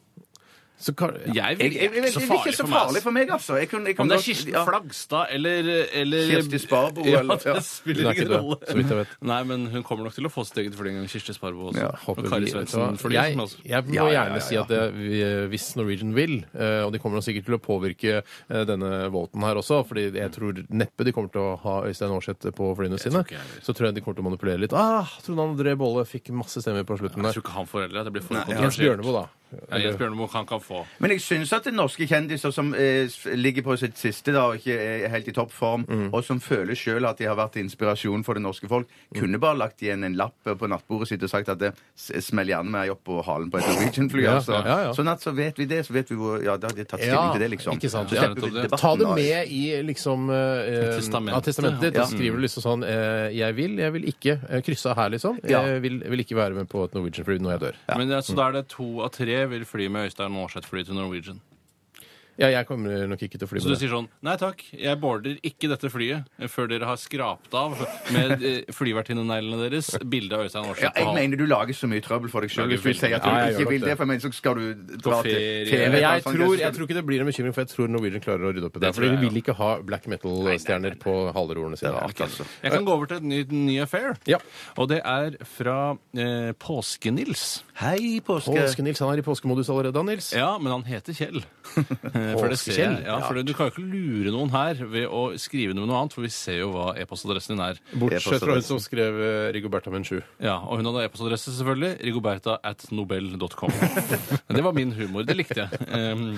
Så kan, ja. Jeg Jeg, vil jeg, jeg, ikke så det er ikke farlig så for meg. farlig ass. for meg, altså. Jeg kunne, jeg Om kunne det er godt- Kirsten ja. Flagstad eller, eller Kjersti Sparbo, Ja, eller- ja. det spiller Hun er ingen ikke død, rolle. så vidt jeg vet. Nei, men hun kommer nok til å få sitt eget fly en gang. Kirsti Sparbo også. Ja, og Kari vi- Svendsen. for de jeg, som også- jeg må Ja, ja, ja, gjerne ja. si at det, vi- hvis Norwegian vil, eh, og de kommer nok sikkert til å påvirke eh, denne voten her også, fordi jeg tror neppe de kommer til å ha Øystein Aarseth på flyene sine, tror ikke jeg heller. så tror jeg de kommer til å manipulere litt. Ah, Trond André Bolle fikk masse stemmer på slutten Jeg der. tror ikke han får heller. Det blir for Nei, ja. Jens kontroversielt. Bjørneboe, da. Ja, Jens Bjørneboe kan kan få. Men jeg syns at det er norske kjendiser som eh, s- ligger på sitt siste da, og ikke er helt i toppform, Mm. og som føler sjøl at de har vært inspirasjon for det norske folk, kunne bare lagt igjen en lapp på nattbordet sitt og sagt at det s- smell gjerne meg opp på halen på et Norwegian-fly. Ja, altså. ja, ja. Sånn at så vet vi det, så vet vi hvor Ja, da har de tatt stilling til det, liksom. ikke sant. Så Ja, slipper vi nettopp det. debatten Ta det da. med i liksom eh, Testamentet. ja, testamentet ditt, Ja. og skriver du liksom sånn eh, Jeg vil, jeg vil ikke eh, krysse av her, liksom. Ja. Jeg vil, vil ikke være med på et Norwegian-fly når jeg dør. Men ja, Så da er det to av tre vil fly med Øystein Aarseth-fly til Norwegian. Ja, jeg kommer nok ikke til å fly Så du med det. sier sånn Nei takk, jeg boarder ikke dette flyet før dere har skrapt av med eh, flyvertinneneglene deres bilde av Øystein Ja, Aarseth på jeg halen. mener du lager så mye trøbbel for deg sjøl Lager hvis du sier at du Ja, jeg gjør ikke nok vil det. det, for jeg mener så skal du dra til ferie. T V. Men jeg sånn, tror, det- jeg tror ikke det blir en bekymring, for jeg tror Norwegian klarer å rydde opp i det. Det Fordi tror jeg, de vil ikke ha black metal-stjerner på halerordene Det er sine. rart, altså. Jeg kan gå over til et nytt ny affair. Ja. Og det er fra eh, Påske-Nils. Hei, påske. Påske-Nils, han er i påskemodus allerede, han, Nils. Ja, men han heter Kjell. Eh, for det ser jeg. Påske-Kjell? Ja, for du kan jo ikke lure noen her ved å skrive noe annet, for vi ser jo hva e-postadressen din er. Bortsett fra hun som skrev eh, Rigoberta Menchú. Ja, Og hun hadde e-postadresse, selvfølgelig. Rigoberta at nobel dot com. Det var min humor. Det likte jeg. Um,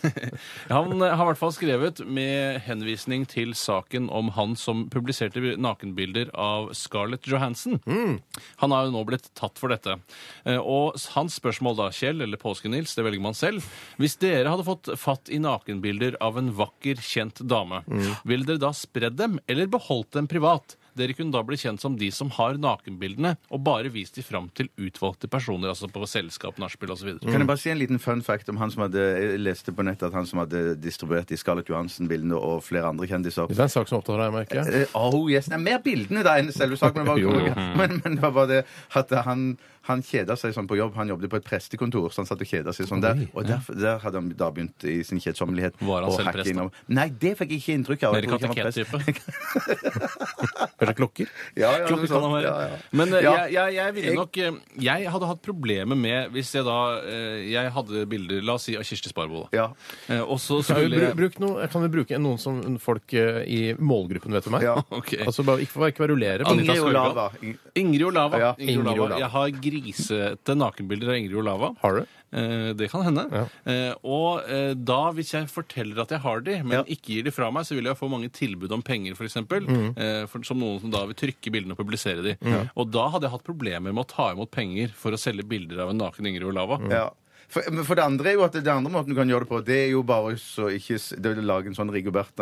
han har i hvert fall skrevet med henvisning til saken om han som publiserte nakenbilder av Scarlett Johansson. Han har jo nå blitt tatt for dette. Eh, Og hans spørsmål da, Kjell eller Påske-Nils, det velger man selv. Hvis dere hadde fått fatt i nakenbilder av en vakker, kjent dame, ville dere da spredd dem, eller beholdt dem privat? Dere kunne da bli kjent som de som har nakenbildene, og bare vist de fram til utvalgte personer, altså på selskap, nachspiel osv. Kan jeg bare si en liten fun fact om han som hadde Jeg leste på nettet at han som hadde distribuert de Scarlett Johansen-bildene og flere andre kjendiser. Det er en sak som opptar deg, merker jeg. Eh, Oh, yes. Nei, mer bildene da enn selve saken. Men, Jo, jo. men, men det var bare det at han, han kjeda seg sånn på jobb. Han jobbet på et prestekontor, så han satt og kjeda seg sånn der. Og der, der hadde han da begynt i sin kjedsommelighet. Var han å selv hacke prest, da? innom- Nei, det fikk jeg ikke inntrykk av. Mer Jeg tror ikke han var prest. kateket-type. Kanskje klokker? Ja, ja, Klokke noe kan han sånt. være. Ja, ja. Men eh, Ja. jeg, jeg, jeg ville nok eh, Jeg hadde hatt problemer med hvis jeg da eh, Jeg hadde bilder, la oss si, av Kirsti Sparbo. da. Ja. Eh, Og så Kan vi, skulle bru- jeg bruk noe, kan vi bruke noen som folk eh, i målgruppen vet om meg? Ja. Ok. Altså bare ikke, ikke kverulere. men- Anita Ingrid Skorgan. Olava. Ing- Ingrid Olava. Ja, Ingrid Ingrid Olava. Olava. Jeg har grisete nakenbilder av Ingrid Olava. Har du? Eh, det kan hende. Ja. Eh, og eh, da, hvis jeg forteller at jeg har de, men Ja. ikke gir de fra meg, så vil jeg få mange tilbud om penger, for eksempel, eh, for, som noen som da vil trykke bildene og publisere de. Og da hadde jeg hatt problemer med å ta imot penger for å selge bilder av en naken Ingrid Olava. Ja. For, men for det andre er jo at det andre måten du kan gjøre det på, det er jo bare så ikke s- det er å lage en sånn Rigoberta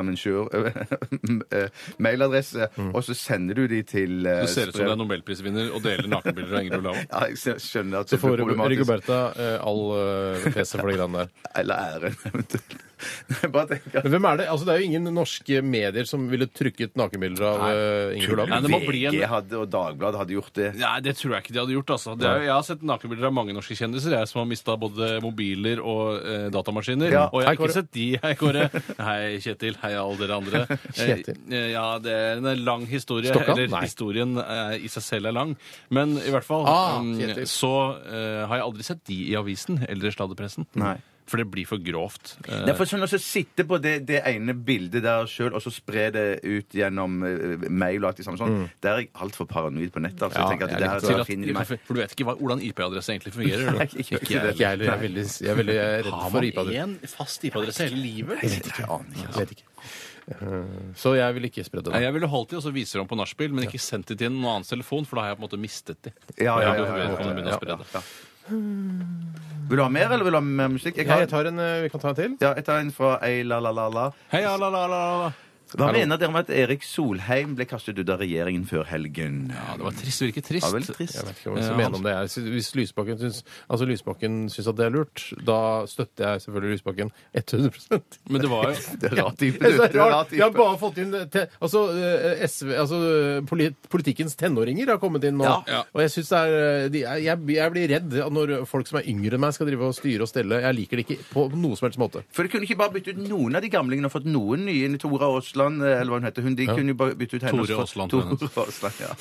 Menchur-mailadresse, og så sender du de til eh, Det ser ut som det er nobelprisvinner og deler nakenbilder av Ingrid Olava. Ja, jeg skj- skjønner at Så det får blir problematisk. Rigoberta eh, all uh, peset for de greiene der. Eller æren, eventuelt. Jeg bare tenker Men hvem er det? Altså, det er jo ingen norske medier som ville trykket nakenbilder av uh, Ingrid Olava. Nei, det må bli en- V G hadde, og Dagbladet hadde gjort det. Nei, det tror jeg ikke de hadde gjort. altså. Det er, jeg har sett nakenbilder av mange norske kjendiser jeg som har mista både mobiler og eh, datamaskiner. Ja. Og jeg har Hei, Kåre. ikke sett de. Hei, Kåre. Hei, Kjetil. Hei, alle dere andre. Kjetil. Eh, ja, det er en lang historie. Stokkan? Eller Nei. historien eh, i seg selv er lang. Men i hvert fall Ah, um, Kjetil. så eh, har jeg aldri sett de i avisen eller i sladdepressen. Nei. For det blir for grovt. Det er for sånn å sitte på det, det ene bildet der sjøl, og så spre det ut gjennom uh, mail og alt det samme sånn. Mm. Der er jeg altfor paranoid på nettet. Altså. Ja, jeg tenker at jeg det er her, litt der finner de meg. For du vet ikke hva, hvordan I P-adresse egentlig fungerer? Nei, ikke, ikke, Ikke jeg heller. Jeg er veldig, jeg er veldig redd Har for man I P-adresse. en fast I P-adresse hele livet? Jeg vet ikke, jeg aner ikke. Jeg vet ikke. Så jeg vil ikke spredde Nei, det. jeg ville holdt de, og så viser de på nachspiel, men ikke sendt de til noen annens telefon, for da har jeg på en måte mistet de. Ja, ja, ja, ja, Jeg ja, kan begynne å ja, spre det. ja. Vil du ha mer, eller vil du ha mer musikk? Jeg Ja, har, jeg tar en, eh, vi kan ta en til. ja, jeg tar en fra Ei la la la la. Hei, la, la, la, la. Hva Hallo. mener dere om at Erik Solheim ble kastet ut av regjeringen før helgen? Ja, det var trist. Det virker trist. Ja, vel trist. Jeg vet ikke hva jeg Ja, skal mene om det. Jeg synes- Hvis Lysbakken syns, altså Lysbakken syns at det er lurt, da støtter jeg selvfølgelig Lysbakken hundre prosent. Men det var jo Det er rar type. Det er så Du er rar rart. type. Vi har bare fått inn te, altså, eh, S V, altså eh, polit, Politikkens tenåringer har kommet inn nå. Ja. Ja. Og jeg synes det er eh, de, er- jeg, jeg blir redd når folk som er yngre enn meg, skal drive og styre og stelle. Jeg liker det ikke på noe som helst måte. For de kunne ikke bare bytte ut noen av de gamlingene og fått noen nye inn i Tora Aasland, eller hva hun heter. Hun, de kunne jo bare bytte ut henne. Tore og Aasland, Tore mener Aasland, ja.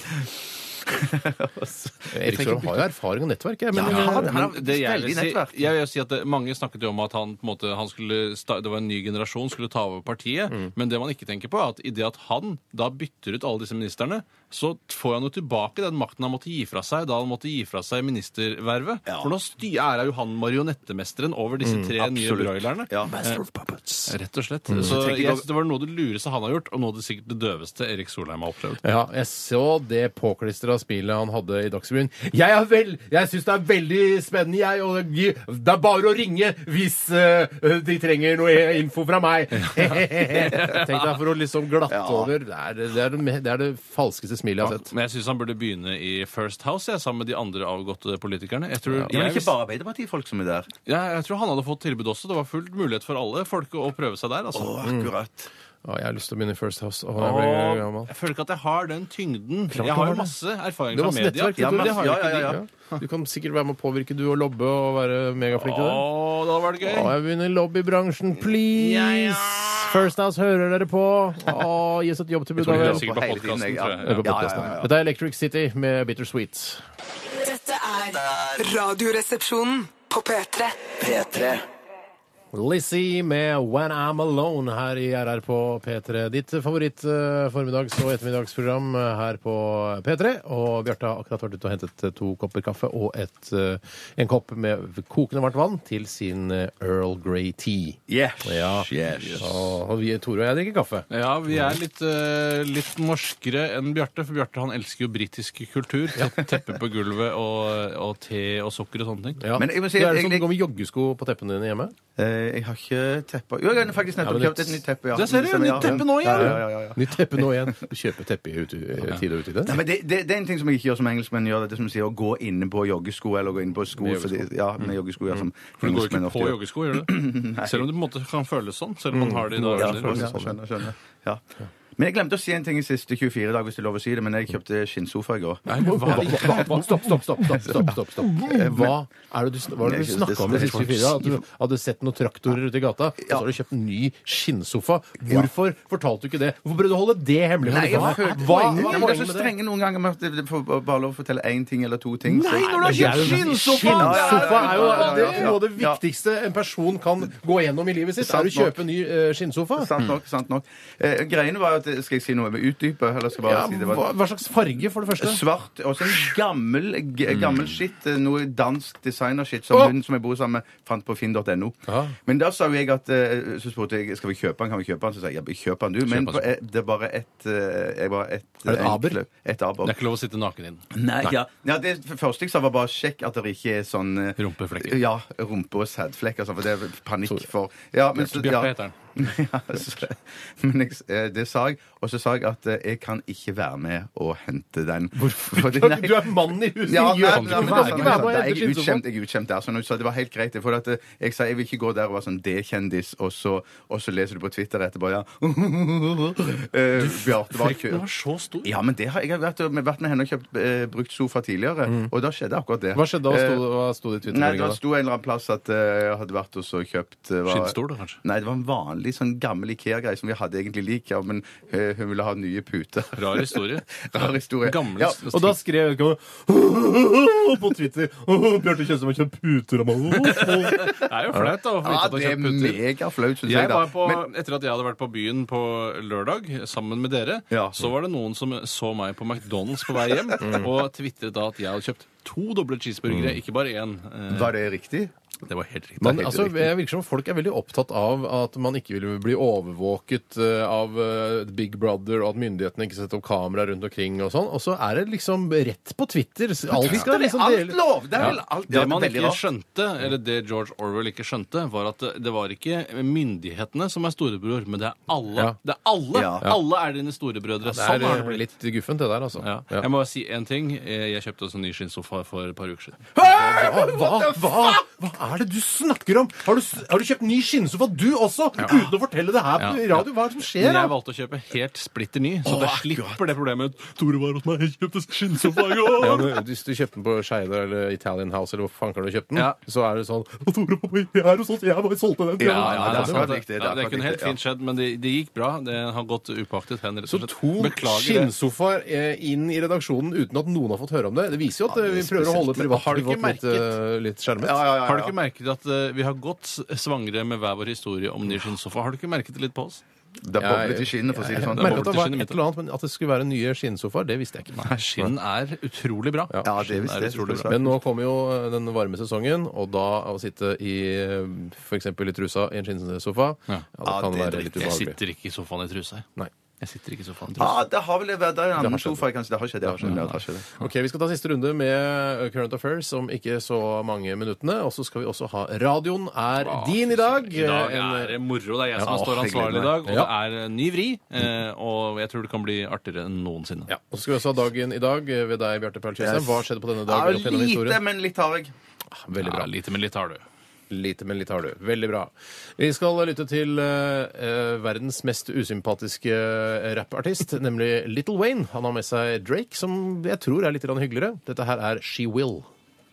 Erik Solheim har jo erfaring og nettverk. Jeg, men, Ja, eh, han- han- Men det jeg, veldig vil si, nettverk. jeg vil si at det, Mange snakket jo om at han på en måte, han skulle, sta- det var en ny generasjon skulle ta over partiet. Men det man ikke tenker på, er at i det at han da bytter ut alle disse ministerne, så får han jo tilbake den makten han måtte gi fra seg da han måtte gi fra seg ministervervet. For nå sty- er jo han marionettemesteren over disse tre nye absolutt. broilerne. Ja. Rett og slett. Så tenker jeg jeg- synes det var noe av det lureste han har gjort, og noe av det sikkert det døveste Erik Solheim har opplevd. Ja, jeg så det påklistra smilet han hadde i Dagsrevyen. Jeg er vel, jeg syns det er veldig spennende, jeg, og det er bare å ringe hvis uh, de trenger noe info fra meg. Tenk deg for å liksom glatte Ja. over. Det er det, er det, det er det falskeste smilet jeg har sett. Men jeg syns han burde begynne i First House jeg, sammen med de andre avgåtte politikerne. Jeg tror, Ja, men jeg, ikke bare Arbeiderpartifolk som er der. ja, jeg tror han hadde fått tilbud også. Det var full mulighet for alle folk å, å prøve seg der. Altså. Å, akkurat. Ja, jeg har lyst til å begynne i First House. Å, jeg Og ble gammel. jeg føler ikke at jeg har den tyngden. Klart Jeg du har har jo det. masse erfaring Det fra var media. nettverk. Ja, Tore, det masse- har jo ja, ikke ja, de. ja. Ja. Du kan sikkert være med å påvirke du og lobbe og være megaflink til det. Å, da var det gøy. Å, jeg begynner i lobbybransjen, please! Ja, ja. First House hører dere på. Å, gi oss et jobbtilbud. tror da jeg vel. det Sikkert på hele tiden, podcasten, jeg. tror jeg. Hør på Ja, ja, podcasten. ja, ja. Dette er Electric City med Bittersweet. Dette er Radioresepsjonen på P tre. P tre. Lizzie med When I'm Alone her i R R på P tre. Ditt favoritt eh, formiddags- og ettermiddagsprogram eh, her på P tre. Og Bjarte har akkurat vært ute og hentet eh, to kopper kaffe og et, eh, en kopp med kokende varmt vann til sin eh, Earl Grey tea. Yes. Ja. Yes. Og, og vi, Tore og jeg drikker kaffe. Ja, vi er litt, eh, litt norskere enn Bjarte, for Bjarte han elsker jo britisk kultur. Te- Teppe på gulvet og, og te og sukker og sånne ting. Ja. Men jeg må si Så er at det sånn jeg- du går med joggesko på teppene dine hjemme? Eh, jeg har ikke teppe. Jo, jeg har faktisk Ja, nettopp men det- kjøpt et nytt teppe. Ja. Der ser du, Det stemmer, nytt teppe nå igjen. Ja, ja, ja, ja. Nytt teppe nå igjen. Du kjøper teppe i ut, i tid og ut i det? Nei, men det, det, det er en ting som jeg ikke gjør som engelskmenn gjør. Det er som du sier, å gå inne på joggesko eller gå inn på sko. Med Fordi, ja, med joggesko. Ja, som For du går engelskmenn ikke ofte på gjør. joggesko, gjør du det? Selv om det på en måte kan føles sånn. Selv om man har det i dag. Ja, eller- skjønner, skjønner, skjønner. Ja. Men jeg glemte å si en ting i siste tjuefire dager, hvis det er lov å si det, men jeg kjøpte skinnsofa i går. Nei, men hva? Hva- hva- Stopp, stopp, stopp. stopp, stopp, stopp, stopp. Hva er det du, sn- hva er det du Jeg synes snakka om det- de siste fire? At du hadde sett noen traktorer ute i gata, og så har du kjøpt en ny skinnsofa. Hvorfor fortalte du ikke det? Hvorfor prøvde du å holde det hemmelig? Nei, jeg Hva følte hva- poenget. hva er Ja, men det er så poenget med det? strenge noen ganger med at det får bare lov å fortelle én ting eller to ting. Nei, så- når du har Det er kjøpt jo- skinnsofa! Skinnsofa er jo Ja, ja, ja, det, ja. noe av det Ja. viktigste en person kan gå gjennom i livet sitt. Er Sant å kjøpe nok. en ny eh, skinnsofa. Sant nok. sant nok. Eh, greiene var at Skal jeg si noe med utdype? Eller skal jeg bare Ja, si det hva, var hva slags farge, for det første? svart? Og så en gammel, g- gammel skitt. eh, Noe dansk designerskitt som Åh! hun som jeg bor sammen med, fant på finn punktum no. Ja. Men da sa jo jeg at eh, Så spurte jeg skal vi kjøpe den. Kan vi kjøpe den? Så sa jeg ja, kjøp den du. Men Kjøp den, på, eh, det er bare ett eh, jeg bare ett Er det et eh, aber? enkle- Et aber. Det er ikke lov å sitte naken inn. Nei, ja. ja, Det første jeg sa, var bare sjekk at det ikke er sånn eh, Rumpeflekker. Ja, rumpe- og sædflekker. Altså, for det er panikk for ja, men, så, Bjarte ja. heter han. Ja, så, men jeg, eh, det sa jeg. Og så sa jeg at eh, jeg kan ikke være med og hente den. Hvorfor? Du er mannen i huset! Ja, Gjør- nei, du nei, men kan det er ikke sånn, være med og jeg hente er skinnsofa. utkjent, jeg er utkjent der. Så hun sa det var helt greit. For at eh, jeg sa jeg vil ikke gå der og være sånn D-kjendis, og, så- og så leser du på Twitter etterpå, ja. Eh, Bjarte var Frykten var så stor. Ja, men det har, jeg har vært, vært med henne og kjøpt eh, brukt sofa tidligere, og da skjedde akkurat det. Hva skjedde da? Eh, Sto, hva sto det i Nei, det Twitter-meldinga? sto en eller annen plass at eh, jeg hadde vært og så kjøpt eh, var- Skinnstol, da, kanskje? Nei, det var en vanlig veldig sånn gammel IKEA-greie som vi hadde egentlig lik, ja, men uh, hun ville ha nye puter. Rar historie. Rar historie. Gamle Ja, Og da skrev jeg på Twitter Bjarte Tjøstheim har kjøpt puter av meg. Det er jo flaut, da. å vite ja, at du det har er kjøpt puter. megaflaut, synes jeg. Jeg da. var på, Men, Etter at jeg hadde vært på byen på lørdag sammen med dere, Ja. så var det noen som så meg på McDonald's på vei hjem, og twittret da at jeg hadde kjøpt to doble cheeseburgere, ikke bare én. Eh, var det riktig? Det var helt riktig. Men helt altså, riktig. jeg virker som folk er veldig opptatt av at man ikke vil bli overvåket eh, av eh, Big Brother, og at myndighetene ikke setter opp kamera rundt omkring og sånn. Og så er det liksom rett på Twitter. Alt skal liksom alt dele. lov! Det er vel alt. Det ja, man veldig ikke rart. skjønte, eller det George Orwell ikke skjønte, var at det var ikke myndighetene som er storebror, men det er alle. Ja. Det er alle! Ja. Alle er dine storebrødre. Det Sånn er har det eh, blitt. litt guffent, det der, altså. Ja. Ja. Jeg må bare si én ting. Jeg kjøpte også en ny skinnsofa for et par uker siden. Hva, hva, hva, hva er det du snakker om? Har du, har du kjøpt ny skinnsofa, du også? Uten å fortelle det her på Ja. radio? Hva er det som skjer? Men da? jeg valgte å kjøpe helt splitter ny, så det slipper det problemet. Tore var hos meg, jeg kjøpte skinnsofa i går! Ja, men Hvis du kjøpte den på Skeide eller Italian House, eller hvor faen kan du kjøpt den, Ja. så er det sånn «Å, Tore var jeg er hos oss, jeg bare solgte den. Ja, Ja, ja, det, det er er sant, akkurat det, riktig, det er ja, det akkurat kunne helt riktig, ja. fint skjedd, men det, det gikk bra. Det har gått upåaktet hen. rett og Så slett. to Beklager det. skinnsofaer eh, inn i redaksjonen uten at noen har fått høre om det. Det viser jo at eh, vi prøver å holde privat, Har du ikke privat litt, eh, litt skjermet. Ja, ja, ja, Har du ja. ikke merket at eh, vi har gått svangre med hver vår historie om ny skinnsofa? Har du ikke merket det litt på oss? Det er boblet i skinnet, for å si det Jeg sånn. merket at det var skinnet mitt. et eller annet, men at det skulle være nye skinnsofaer, det visste jeg ikke. Nei, skinn er utrolig bra. Ja, det Skinn visste er jeg. utrolig bra. Men nå kommer jo eh, den varme sesongen, og da å sitte i f.eks. i trusa i en skinnsofa, ja, Ja. det Ja, kan det er være litt Jeg ubehagelig. sitter ikke i sofaen i trusa. jeg. Nei. Jeg sitter ikke i sofaen i Ja, trusa. det har vel vært der en har annen skjedd. sofa, kanskje. Det har skjedd, det har skjedd. Ja, det har skjedd. Ok, Vi skal ta siste runde med Current Affairs om ikke så mange minuttene. Og så skal vi også ha Radioen er din i dag. I dag En- er det moro. Det er jeg som Ja, står jeg gleder ansvarlig i meg. dag. Og Ja. det er ny vri. eh, Og jeg tror det kan bli artigere enn noensinne. Ja, og så skal vi også ha dagen i dag ved deg, Bjarte Paul Tjøstheim. Yes. Hva skjedde på denne Ja, dagen? opp gjennom lite, historien? men litt har jeg. Veldig bra. Ja, lite, men litt har du. Lite, men litt har du. Veldig bra. Vi skal lytte til eh, eh, verdens mest usympatiske eh, rappartist, nemlig Little Wayne. Han har med seg Drake, som jeg tror er litt grann hyggeligere. Dette her er She Will.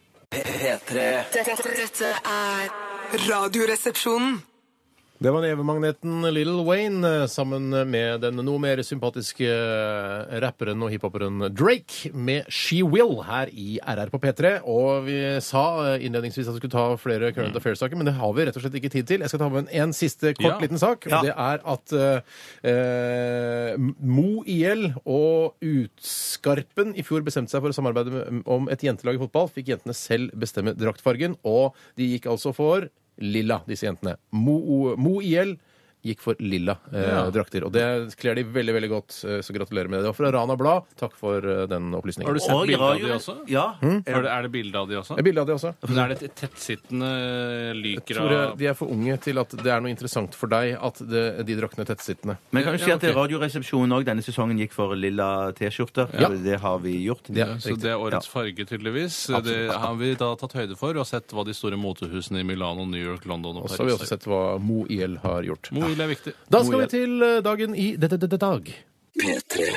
P tre. Dette, dette er Radioresepsjonen. Det var nevemagneten Little Wayne eh, sammen med den noe mer sympatiske eh, rapperen og hiphoperen Drake med She Will her i R R på P tre. Og vi sa eh, innledningsvis at vi skulle ta flere Current Affairs-saker, men det har vi rett og slett ikke tid til. Jeg skal ta med en, en siste kort Ja. liten sak. Og Ja. det er at eh, eh, Mo I L og Utskarpen i fjor bestemte seg for å samarbeide med, om et jentelag i fotball. Fikk jentene selv bestemme draktfargen, og de gikk altså for lilla, disse jentene. Mo, Mo I L gikk for lilla eh, Ja. drakter. Og det kler de veldig veldig godt, eh, så gratulerer med det. Det var fra Rana Blad. Takk for eh, den opplysningen. Har du sett Og bilde av de radio- også? Ja. Er det, er det bilde av de også? Et bilde av de også. Men er det et tettsittende lyker Tror jeg av de er for unge til at det er noe interessant for deg at det, de draktene er tettsittende. Men kan du si Ja, at ok. Radioresepsjonen òg denne sesongen gikk for lilla T-skjorter? Ja. Det har vi gjort. Det Ja, er så riktig. det er årets farge, tydeligvis. Det har vi da tatt høyde for og sett hva de store motehusene i Milano, New York, London og Og så har vi Paris også sett hva Mo I L har gjort. Moil er viktig. Da skal Moil. vi til eh, dagen i dette dag. P tre.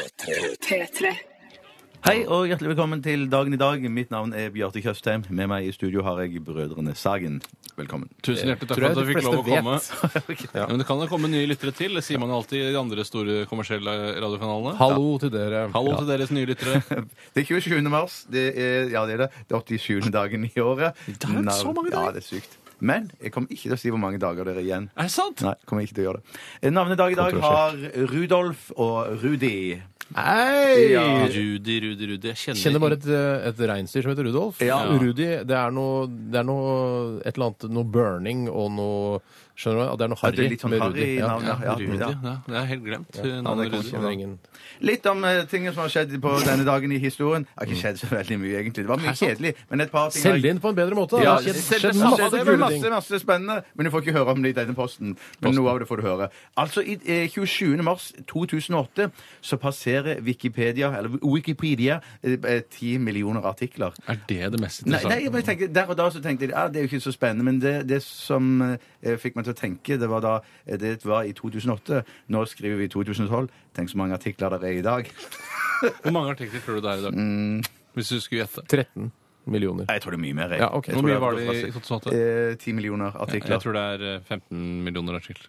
P tre. Hei og hjertelig velkommen til Dagen i dag. Mitt navn er Bjarte Tjøstheim. Med meg i studio har jeg Brødrene Sagen. Velkommen. Tusen hjertelig takk Tror jeg for at du de fikk lov å fleste komme. Ja, men det kan jo komme nye lyttere til. Det sier man jo alltid i de andre store kommersielle radiokanalene. Hallo til dere. Hallo til deres nye lyttere. Det er tjuesjuende mars. Det er, ja, det er det. Det er åttisjuende dagen i året. Det er så mange dager. Ja, det er sykt. Men jeg kommer ikke til å si hvor mange dager det er igjen. Er det sant? Nei, jeg kommer ikke til å gjøre det. Navnedag i dag har Rudolf og Rudi. Hei! Ja. Rudi, Rudi, Rudi. Jeg kjenner, Kjenner bare et, eh, et reinsdyr som heter Rudolf. Ja. Rudi, det er noe, det er noe et eller annet, noe burning og noe Skjønner du? Det er noe Ja, det er harry litt sånn med harry Rudi. Ja. navn, ja. Ja, Rudi, ja. ja. Det er helt glemt. Ja, Navnet det kan Rudi. Kjenner ingen. Litt om uh, ting som har skjedd på denne dagen i historien. Det har ikke skjedd så veldig mye, egentlig. Det var mye kjedelig, men et par ting har- Selg det inn på en bedre måte. Ja, det har skjedd, selv- skjedd masse, masse det er kule masse, ting. masse spennende, men du får ikke høre om det i denne posten. Men noe av det får du høre. Altså, i eh, tjuesjuende mars to tusen og åtte så passerer Wikipedia, eller Wikipedia, eh, ti millioner artikler. Er det det mest Nei, interessante? nei, men jeg tenker, der og da så tenkte jeg ja, det er jo ikke så spennende, men det, det som eh, fikk meg til å tenke, det var da eh, det var i to tusen og åtte. Nå skriver vi to tusen og tolv. Tenk så mange artikler det er i dag. Hvor mange artikler tror du det er i dag? Mm. Hvis du skulle gjette. tretten millioner. Jeg tror det er mye mer. Jeg. Ja, ok. Jeg Hvor tror mye var det er- i to tusen og åtte? Eh, ti millioner Jeg artikler. tror det er eh, femten millioner artikler.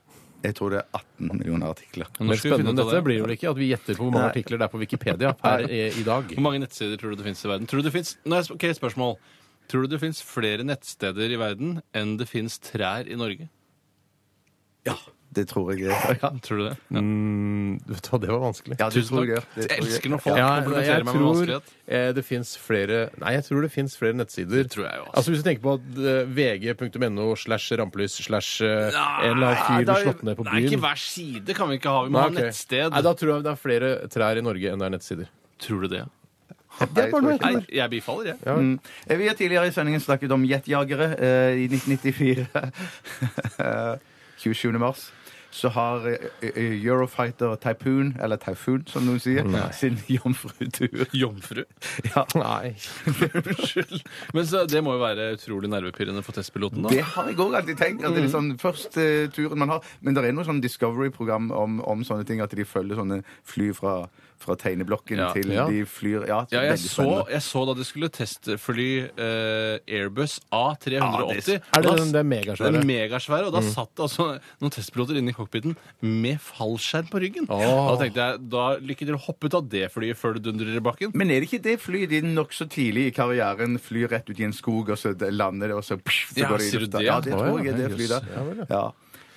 Jeg tror det er atten millioner artikler. Men spennende dette blir jo ikke at vi gjetter på hvor mange artikler det er på Wikipedia per i, i dag. Hvor mange nettsider tror du det finnes i verden? Tror du det finnes... Nei, ok, spørsmål. Tror du det finnes flere nettsteder i verden enn det finnes trær i Norge? Ja, det tror jeg. Ja. Tror du det? Ja. Mm, vet du hva, det var vanskelig. Ja, det Tusen tror jeg. takk. Det Jeg tror jeg. elsker når folk Ja, komplimenterer jeg meg med tror vanskelighet. eh, det fins flere Nei, jeg tror det fins flere nettsider. Det tror jeg jo, altså. Altså Hvis du tenker på at eh, vg.no slash rampelys slash eh, en eller annen fyr da- slått ned på Nei, ikke byen. hver side kan vi ikke ha. Vi må Nei, ha ok. nettsted. Nei, Da tror jeg det er flere trær i Norge enn det er nettsider. Tror du det? Det er bare noe jeg Nei, tror. jeg bifaller, jeg. Ja. Mm. Vi har tidligere i sendingen snakket om jetjagere eh, i nitten nittifire. tjuesjuende mars. Så har eh, Eurofighter Typhoon, eller Typhoon som noen sier, sin jomfrutur. Jomfru? Ja. Nei. Unnskyld. Men så, det må jo være utrolig nervepirrende for testpiloten, da. Det har jeg òg alltid tenkt. At det er sånn først eh, turen man har. Men det er noe sånn Discovery-program om, om sånne ting, at de følger sånne fly fra, fra tegneblokken Ja. til Ja. de flyr. Ja, Ja, jeg veldig så, spennende. jeg så da de skulle testfly eh, Airbus A tre åtti. Er det Da- den, det er megasvære? Den megasvære, og da satt det altså noen testpiloter inne i cockpiten med fallskjerm på ryggen. Åh. Da tenkte jeg, da lykke til å hoppe ut av det flyet før du dundrer i bakken. Men er det ikke det flyet de nokså tidlig i karrieren flyr rett ut i en skog, og så lander det, og så, pff, så Ja, går det i sier du lufta? det? Ja, det Å, tror ja. jeg er det Jøss. flyet der. Ja, vel, ja. Ja.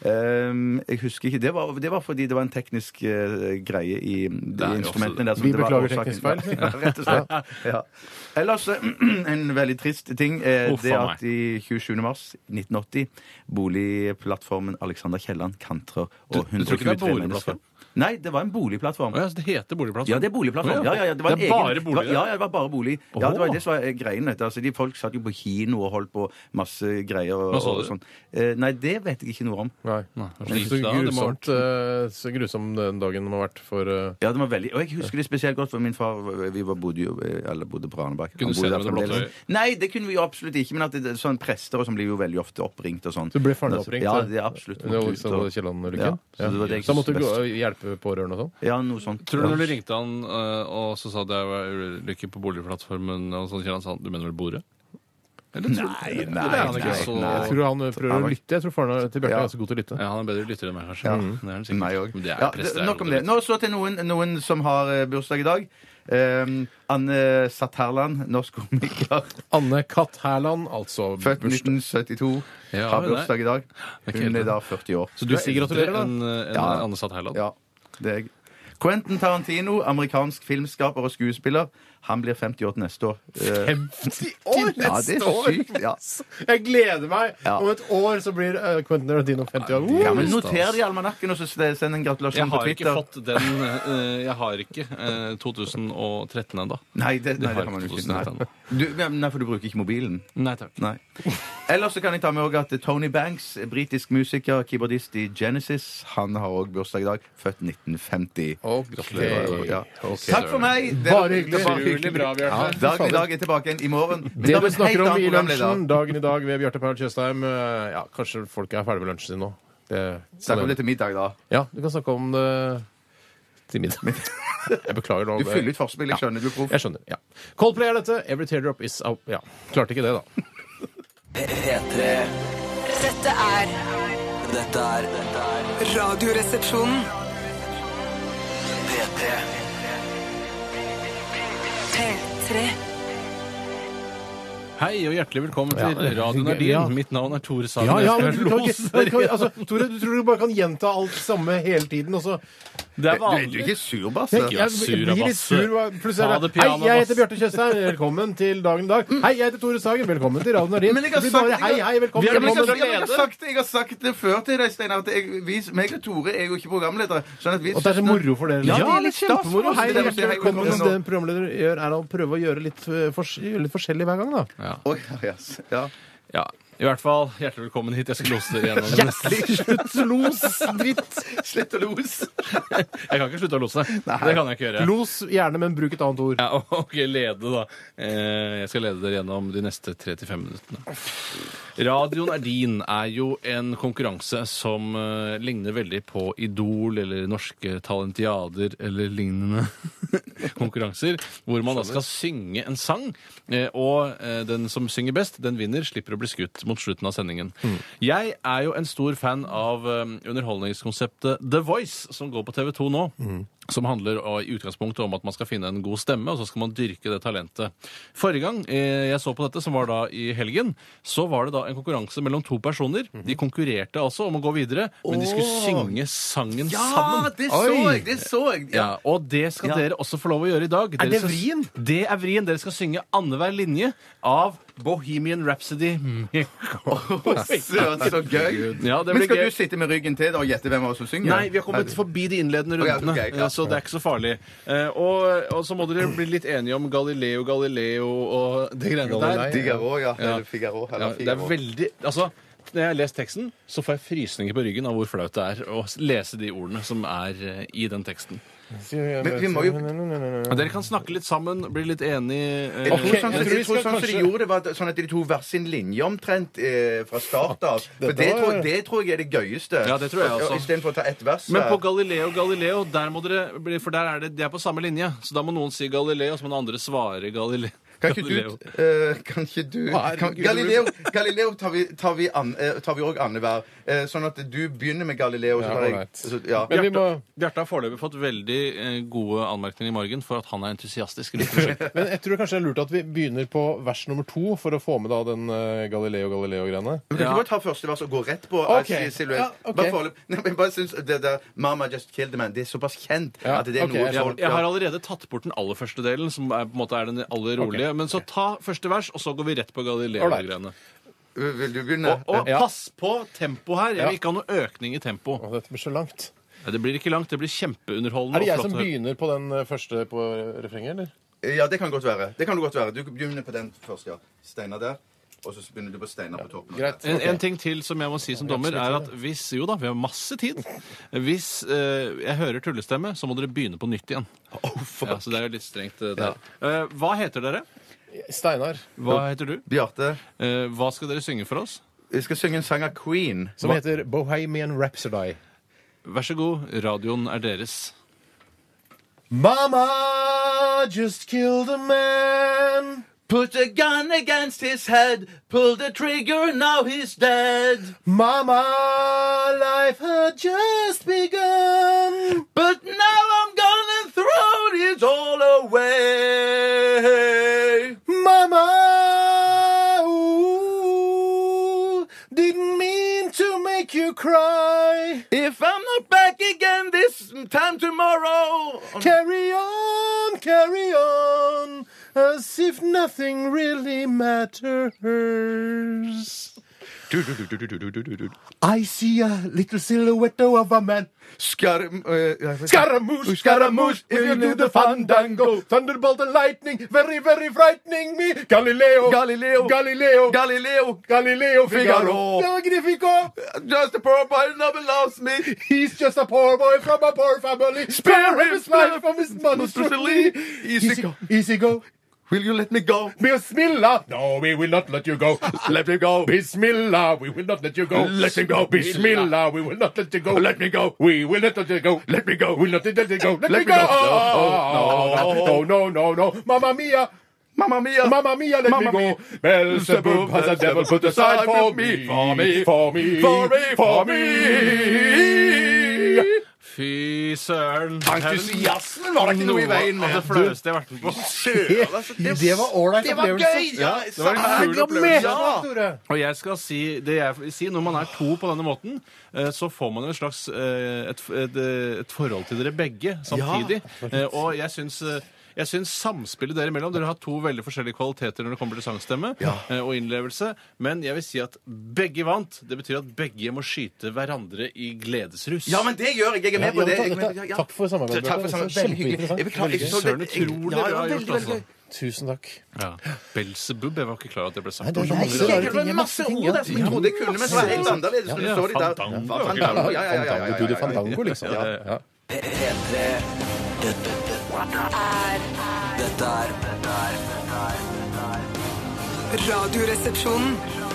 Ehm, jeg husker ikke. Det var, det var fordi det var en teknisk eh, greie i de er jo instrumentene der. som Vi det var beklager årsaken. teknisk feil. Ja, rett og slett. Ja. Ellers eh, en veldig trist ting er Uff, det faen at i tjuesjuende mars nitten åtti boligplattformen Alexander Kielland kantrer, og Du- du tror ikke det er hundre og tjuetre boligplattform? mennesker. Nei, det var en boligplattform. Å ja, så det heter boligplattform? Ja, det er boligplattform. Å, Ja, ja, ja, det var Det er en bare egen- bolig, det var- Ja, ja, det var bare bolig. Ja, det var Åh. det som var eh, greien. vet du. Altså, de folk satt jo på kino og holdt på masse greier. Og, Hva sa og du? sånn. Eh, nei, det vet jeg ikke noe om. Nei. Nei, det var Men så så ille, da. Det må ha grusomt, eh, så grusom den dagen må ha vært for eh, Ja, det var veldig, og jeg husker det spesielt godt, for min far vi var bodde jo eller bodde på Ranebakk. Kunne Han du se bodde det der med det blotte fremdeles. Nei, det kunne vi jo absolutt ikke. Men at det, det- sånn prester og sånn blir jo veldig ofte oppringt og sånn. Du ble faren din oppringt? Ja, eh, det er absolutt. Under måtte ut Alexander og- Kielland-ulykken? Ja, så det var det jeg Så måtte du synes gå, best. hjelpe pårørende og sånn? Ja, noe sånt. Tror du når du ringte han eh, og så sa det var ulykke på boligplattformen, og sånn, han sa du mener vel Bore? Eller tror du- Nei, Eller nei, er han ikke nei, så- nei. Jeg tror han prøver Han å var- lytte. Jeg tror faren til Bjarte Ja. er ganske god til å lytte. Ja, han er bedre lytter enn meg, kanskje. Ja. Mm, det er han sikkert. Meg òg. Men det er Ja, prester, det- er nok jo om det. Nå så til noen, noen som har eh, bursdag i dag. Um, Anne Satterland, norsk komiker. Anne Katt Hærland, altså Født bursdag. nitten syttito. Ja, Har hun er- bursdag i dag. Det er ikke Hun helt er det. da førti år. Så du Vi sier gratulerer, da. enn en Ja. Anne Satt Heiland? Ja, det er jeg. Quentin Tarantino, amerikansk filmskaper og skuespiller. Han blir femti år til neste år. Eh, femti år Ja, det er neste år! sykt. Ja. Jeg gleder meg! Ja. Om et år så blir uh, Quentin Tarantino femti år. Ja, men Woo! Noter det i almanakken og så send en gratulasjon Jeg på har ikke Twitter. fått den eh, Jeg har ikke eh, to tusen og tretten ennå. Nei, det, nei, har det kan man jo ikke ikke. Nei. ennå. Du, ja, nei, for du bruker ikke mobilen? Nei takk. Nei. Ellers så kan jeg ta med også at Tony Banks, britisk musiker, keyboardist i Genesis, han har òg bursdag i dag. Født nitten femti. Ok. Ja. Ok. Takk for meg! Det Bare var- hyggelig. det var Utrolig bra, Bjarte. Ja, dagen i dag er tilbake igjen i morgen. Men Det da vi med en helt snakker om annen i programleder. lunsjen dagen i dag ved Bjarte Paul Tjøstheim eh, Ja, kanskje folk er ferdig med lunsjen sin nå. Det, Snakk om det til middag, da. Ja, du kan snakke om det til middag. Jeg beklager nå. Du fyller ut forspill, jeg skjønner du er proff. Jeg skjønner. ja. Coldplay er dette. Every teardrop is out. Ja, klarte ikke det, da. P tre. Dette er Dette er dette er Radioresepsjonen. P tre. P tre. Hei og hjertelig velkommen Ja, til Radio hyggelig, Nardin. ja. Mitt navn er Tore Sagen. Ja, ja, Jeg men skal du kan, lose ikke- men kan, dere. altså, Tore, du tror du bare kan gjenta alt samme hele tiden, og så Det er Du er vanlig. jo ikke sur, Basse. jeg, Ikke jeg, vær sur, jeg blir litt Basse. sur. hva- Plutselig Ta er det det Hei, piano, jeg heter Basse. Bjarte Tjøstheim. Velkommen til dagen i dag. Hei, jeg heter Tore Sagen. Velkommen til Radio Nardin. Men jeg har Det blir bare sagt- hei, hei, velkommen. Vi har Men jeg, lyst har, til å jeg, har lede. sagt, jeg har sagt det før til deg, Steinar, at jeg, vi, meg og Tore er jo ikke programledere. Sånn at vi Og det er så moro for dere. Ja, liksom. det er litt stas for kjempemoro. oss. Hei, Det er det å si hjertelig hei, velkommen. velkommen Det nå. en programleder gjør, er å prøve å gjøre litt, eh, fors gjøre litt forskjellig hver gang, da. Ja. Oi, ja, yes. ja. Ja, i hvert fall hjertelig velkommen hit. Jeg skal lose dere gjennom det neste. Slutt, los, dritt. Slett å los. Jeg kan ikke slutte å lose. Det kan jeg ikke gjøre. Los gjerne, men bruk et annet ord. Ja, ok, lede da. Eh, jeg skal lede dere gjennom de neste tre til fem minuttene. Radioen er din er jo en konkurranse som eh, ligner veldig på Idol eller Norske Talentiader eller lignende konkurranser, hvor man da skal synge en sang, eh, og eh, den som synger best, den vinner, slipper å bli skutt mot slutten av sendingen. Mm. Jeg er jo en stor fan av um, underholdningskonseptet The Voice, som går på T V to nå. Mm. Som handler i utgangspunktet om at man skal finne en god stemme, og så skal man dyrke det talentet. Forrige gang jeg så på dette, som var da i helgen, så var det da en konkurranse mellom to personer. De konkurrerte altså om å gå videre, men de skulle synge sangen ja, sammen. Ja, det så jeg! Det så jeg! Ja. Ja, og det skal ja. dere også få lov å gjøre i dag. Dere er det skal, vrien? Det er vrien. Dere skal synge annenhver linje av Bohemian Rhapsody. Oh, så, så gøy. Ja, det men skal gøy. Du sitte med ryggen til da, og gjette hvem av oss som synger? Nei, vi har kommet forbi de innledende rundene, oh, ja, okay, ja. Så det er ikke så farlig. Eh, og, og så må dere bli litt enige om Galileo, Galileo og det greiene der. Figaro, ja. Eller Figaro, eller ja. Det er veldig... Altså, når jeg har lest teksten, så får jeg frysninger på ryggen av hvor flaut det er å lese de ordene som er uh, i den teksten. Men vi må jo... Dere kan snakke litt sammen, bli litt enige. Jeg tror okay. sånn, jeg tror sånn som de gjorde det, var sånn at de tok hver sin linje omtrent eh, fra start av. For det, var... tror, det tror jeg er det gøyeste. Ja, det tror jeg også. I stedet for å ta ett vers. Men på Galileo, Galileo, der må dere bli, for der er det, de er på samme linje. Så da må noen si Galileo, så må den andre svare Galileo. Kan ikke du, uh, kan ikke du kan, Galileo, Galileo tar vi, tar vi, an, uh, tar vi også annenhver. Uh, sånn at du begynner med Galileo. Så ja, jeg, så, ja. Men vi må... Bjarte har foreløpig fått veldig uh, gode anmerkninger i morgen for at han er entusiastisk. Men jeg tror kanskje det er lurt at vi begynner på vers nummer to for å få med da den uh, Galileo-Galileo-greiene. Vi kan ja. ikke bare ta første vers og gå rett på okay. ja, okay. Bare foreløpig. Nei, men bare synes det der Mama Just Killed a Man, det er såpass kjent ja. at det er okay. noe folk... Jeg, jeg har allerede tatt bort den aller første delen, som er, på en måte er den aller rolige. Okay. Men så ta første vers, og så går vi rett på Galileo-greiene. Vil du begynne? Og, og ja. pass på tempo her. Jeg vil ikke ha noe økning i tempo. Å, dette blir så langt. Ja, det blir ikke langt. Det blir kjempeunderholdende. Er det jeg som begynner på den første på refrenget, eller? Ja, det kan godt være. Det kan det godt være. Du begynner på den først, ja. Steinar der. Og så begynner du på Steinar på toppen. Greit. En, en ting til som jeg må si som dommer, er at hvis Jo da, vi har masse tid. Hvis eh, jeg hører tullestemme, så må dere begynne på nytt igjen. Oh, fuck. Ja, så det er jo litt strengt uh, der. Ja. Uh, hva heter dere? Steinar. Hva heter du? Bjarte. Uh, hva skal dere synge for oss? Vi skal synge en sang av Queen. Som hva? heter Bohemian Rhapsody. Vær så god, radioen er deres. Mama just killed a man. Put a gun against his head, pulled the trigger, now he's dead. Mama, life had just begun. But now I'm gonna throw it all away. Mama, ooh, didn't mean to make you cry. If I'm not back again this time tomorrow. Carry on, carry on. As if nothing really matters. I see a little silhouette of a man. Scar uh, Scaramouche, Scaramouche, if you do the fandango. Thunderbolt and lightning, very, very frightening me. Galileo, Galileo, Galileo, Galileo, Galileo, Figaro. Magnifico. Just a poor boy never loves me. He's just a poor boy from a poor family. Spare him his life from his monstrosity. Easy go. Easy go. Will you let me go? Bismillah. No, we will not let you go. Let me go. Bismillah. We will not let you go. Let me go. Bismillah. We will not let you go. Let me go. We will not let you go. Let me go. We will not let you go. Let, let me go. go. Oh, no, no, no, no. Mamma mia. Mamma mia. Mamma mia, let Mamma me go. Beelzebub has a devil put aside for me. For me. For me. For me. For me. Fy søren. Entusiasmen var det ikke noe i veien med. Det flaueste jeg har vært med på. Det var ålreit. Det var gøy! Ja, det var en kul opplevelse. Og jeg skal si det jeg vil si, når man er to på denne måten, så får man en slags et, et, et forhold til dere begge samtidig. Og jeg syns Jeg syns samspillet dere imellom. Dere har to veldig forskjellige kvaliteter når det kommer til sangstemme ja. og innlevelse. Men jeg vil si at begge vant. Det betyr at begge må skyte hverandre i gledesrus. Ja, men det gjør jeg. Jeg er med på det. Jeg, ja, takk for samarbeidet. Takk for samarbeidet. Veldig hyggelig. Søren, utrolig bra gjort, altså. Tusen takk. Ja. Beelzebub, jeg var ikke klar at det ble sagt. Nei, det var masse ord der som jeg trodde jeg kunne, men det var helt annerledes. Ja, ja, Fandango. Fandango, ja, ja, ja. Du det Fandango, liksom. Ja. P tre. Dette er Dette er Radioresepsjonen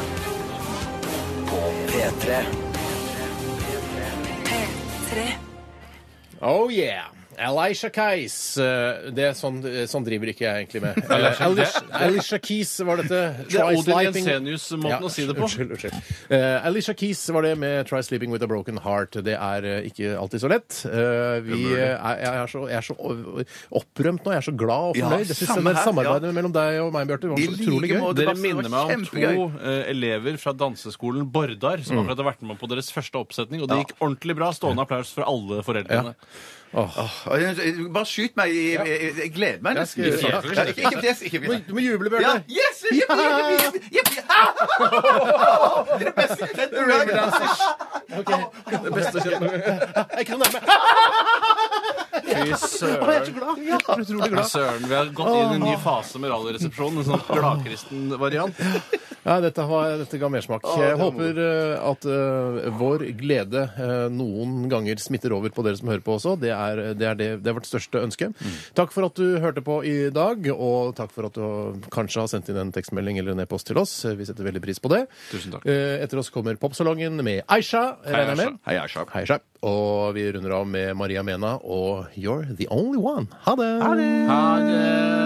på P tre. P tre. Oh yeah. Alicia Keys. Det er sånn, sånn driver ikke jeg egentlig med. Alicia, Alicia Keys var dette. Det er Odin Jensenius-måten å si det på. Unnskyld, unnskyld. Uh, Alicia Keys var det med Try Sleeping With A Broken Heart. Det er uh, ikke alltid så lett. Uh, vi, uh, jeg, er så, jeg er så opprømt nå. Jeg er så glad og fornøyd. Jeg synes ja, Samarbeidet ja. mellom deg og meg, Bjarte, var så utrolig gøy. Dere minner meg om to uh, elever fra danseskolen Bordar som mm. akkurat har vært med på deres første oppsetning, og det gikk ordentlig bra. Stående applaus for alle foreldrene. Ja. Oh. Oh, bare skyt meg i ja. jeg, jeg gleder meg nesten. Ikke, ikke, ikke, ikke, ikke, ikke, ikke. Du må juble, Bjørn. Ja. Yes! Jippi, jippi, jippi, jippi. Det er det beste jeg kjente. Ravedancers. Ok, det beste jeg kjente. Jeg kan nærme. Fy søren. Jeg er så glad. Ja, utrolig glad. Søren, vi har gått inn i en ny fase med Radioresepsjonen, en sånn gladkristen variant. Ja, dette, var, dette ga mersmak. Jeg håper uh, at uh, vår glede uh, noen ganger smitter over på dere som hører på også. Det er, det er, det, det er vårt største ønske. Mm. Takk for at du hørte på i dag, og takk for at du kanskje har sendt inn en tekstmelding eller en e-post til oss. Vi setter veldig pris på det. Tusen takk. Uh, etter oss kommer Popsalongen med Aisha. Hei, Aisha. Hei, Aisha. Hei, Aisha. Og vi runder av med Maria Mena og You're the Only One. Ha det! Ha det! Ha det!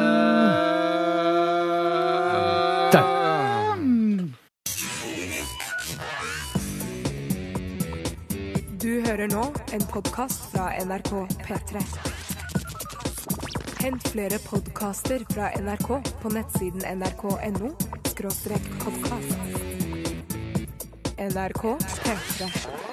Der. Du hører nå en podcast fra N R K P tre. Hent flere podcaster fra N R K på nettsiden n r k punktum n o skråstrek podkast. N R K P tre.